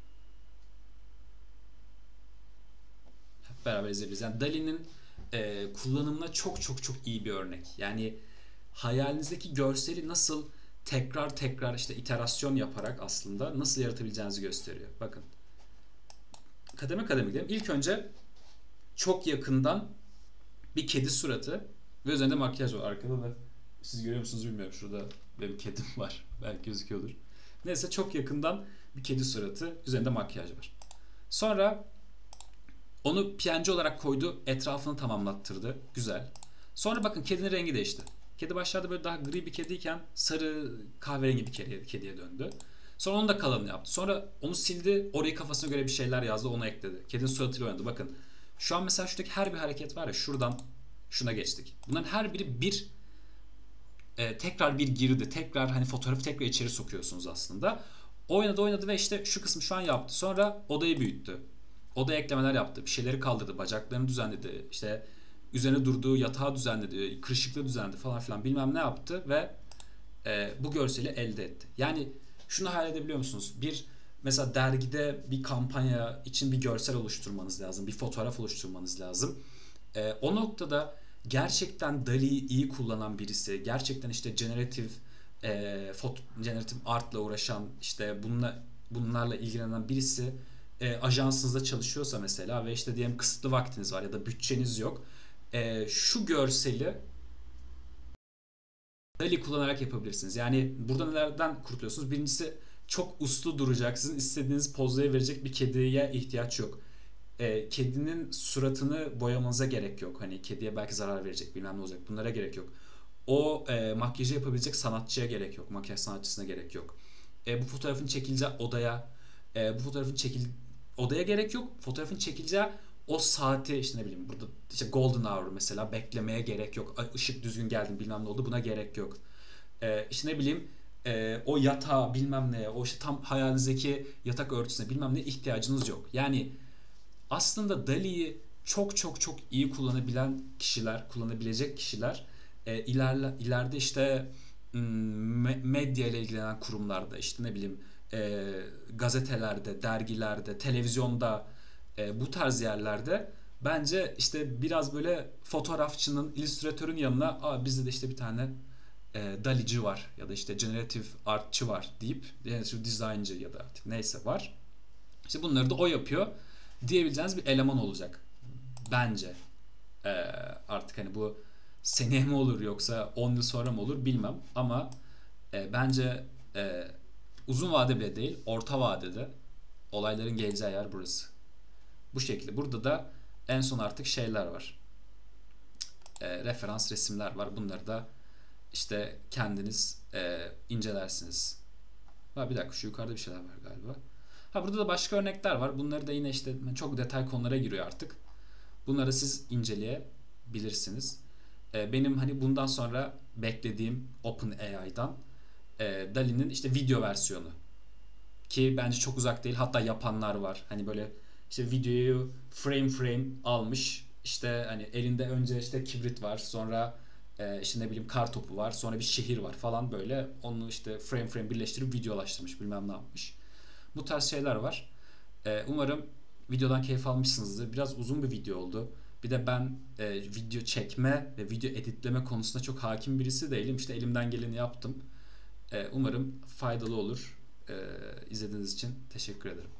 Hep beraber izleyebiliriz. Yani DALL-E'nin kullanımına çok çok çok iyi bir örnek. Yani hayalinizdeki görseli nasıl tekrar tekrar işte iterasyon yaparak aslında nasıl yaratabileceğinizi gösteriyor. Bakın. Kademe kademe gidelim. İlk önce çok yakından bir kedi suratı ve üzerinde makyaj var. Arkada da siz görüyor musunuz bilmiyorum. Şurada benim kedim var. Belki gözüküyordur. Neyse, çok yakından bir kedi suratı. Üzerinde makyaj var. Sonra onu PNG olarak koydu. Etrafını tamamlattırdı. Güzel. Sonra bakın kedinin rengi değişti. Kedi başlarda böyle daha gri bir kediyken sarı kahverengi bir kediye döndü. Sonra onu da kalanını yaptı. Sonra onu sildi. Orayı kafasına göre bir şeyler yazdı. Onu ekledi. Kedinin suratıyla oynadı. Bakın. Şu an mesela şuradaki her bir hareket var ya. Şuradan şuna geçtik. Bunların her biri tekrar bir girdi. Tekrar hani fotoğrafı tekrar içeri sokuyorsunuz aslında. Oynadı ve işte şu kısmı şu an yaptı. Sonra odayı büyüttü. Odaya eklemeler yaptı. Bir şeyleri kaldırdı. Bacaklarını düzenledi. İşte üzerine durduğu yatağı düzenledi. Kırışıklığı düzenledi falan filan. Bilmem ne yaptı ve bu görseli elde etti. Yani şunu hayal edebiliyor musunuz? Mesela dergide bir kampanya için bir görsel oluşturmanız lazım. Bir fotoğraf oluşturmanız lazım. O noktada gerçekten DALL-E'yi iyi kullanan birisi, gerçekten işte generatif art'la uğraşan, işte bunlarla ilgilenen birisi ajansınızda çalışıyorsa mesela ve işte diyelim kısıtlı vaktiniz var ya da bütçeniz yok. Şu görseli DALL-E kullanarak yapabilirsiniz. Yani burada nelerden kurtuluyorsunuz? Birincisi, çok uslu duracak, sizin istediğiniz pozları verecek bir kediye ihtiyaç yok. Kedinin suratını boyamanıza gerek yok. Hani kediye belki zarar verecek, bilmem ne olacak. Bunlara gerek yok. O makyajı yapabilecek sanatçıya gerek yok. Makyaj sanatçısına gerek yok. bu fotoğrafın çekileceği odaya, bu fotoğrafın odaya gerek yok. Fotoğrafın çekileceği o saati, işte ne bileyim, burada işte golden hour mesela, beklemeye gerek yok. Işık düzgün geldi, bilmem ne oldu, buna gerek yok. İşte ne bileyim, o yatağa bilmem ne, o işte tam hayalinizdeki yatak örtüsüne bilmem ne ihtiyacınız yok. Yani aslında DALL-E'yi çok çok çok iyi kullanabilen kişiler, kullanabilecek kişiler ileride işte medya ile ilgilenen kurumlarda, işte ne bileyim, gazetelerde, dergilerde, televizyonda, bu tarz yerlerde bence işte biraz böyle fotoğrafçının, illüstratörün yanına, bizde de işte bir tane DALL-E'ci var ya da işte generative artçı var deyip, generative design'cı ya da artık neyse var. İşte bunları da o yapıyor diyebileceğiniz bir eleman olacak bence. Ee, Artık hani bu seneye mi olur yoksa 10 yıl sonra mı olur bilmem, ama bence uzun vade bile değil, orta vadede olayların geleceği yer burası. Bu şekilde. Burada da en son artık şeyler var. Referans resimler var. Bunları da işte kendiniz incelersiniz. Bir dakika, şu yukarıda bir şeyler var galiba. Burada da başka örnekler var. Bunları da yine işte çok detay konulara giriyor artık. Bunları siz inceleyebilirsiniz. Benim hani bundan sonra beklediğim OpenAI'dan DALL-E'nin işte video versiyonu, ki bence çok uzak değil. Hatta yapanlar var. Hani böyle işte videoyu frame frame almış. İşte hani elinde önce işte kibrit var. Sonra işte ne bileyim kar topu var. Sonra bir şehir var falan böyle. Onu işte frame frame birleştirip videolaştırmış. Bilmem ne yapmış. Bu tarz şeyler var. Umarım videodan keyif almışsınızdır. Biraz uzun bir video oldu. Bir de ben video çekme ve video editleme konusunda çok hakim birisi değilim. İşte elimden geleni yaptım. Umarım faydalı olur. İzlediğiniz için teşekkür ederim.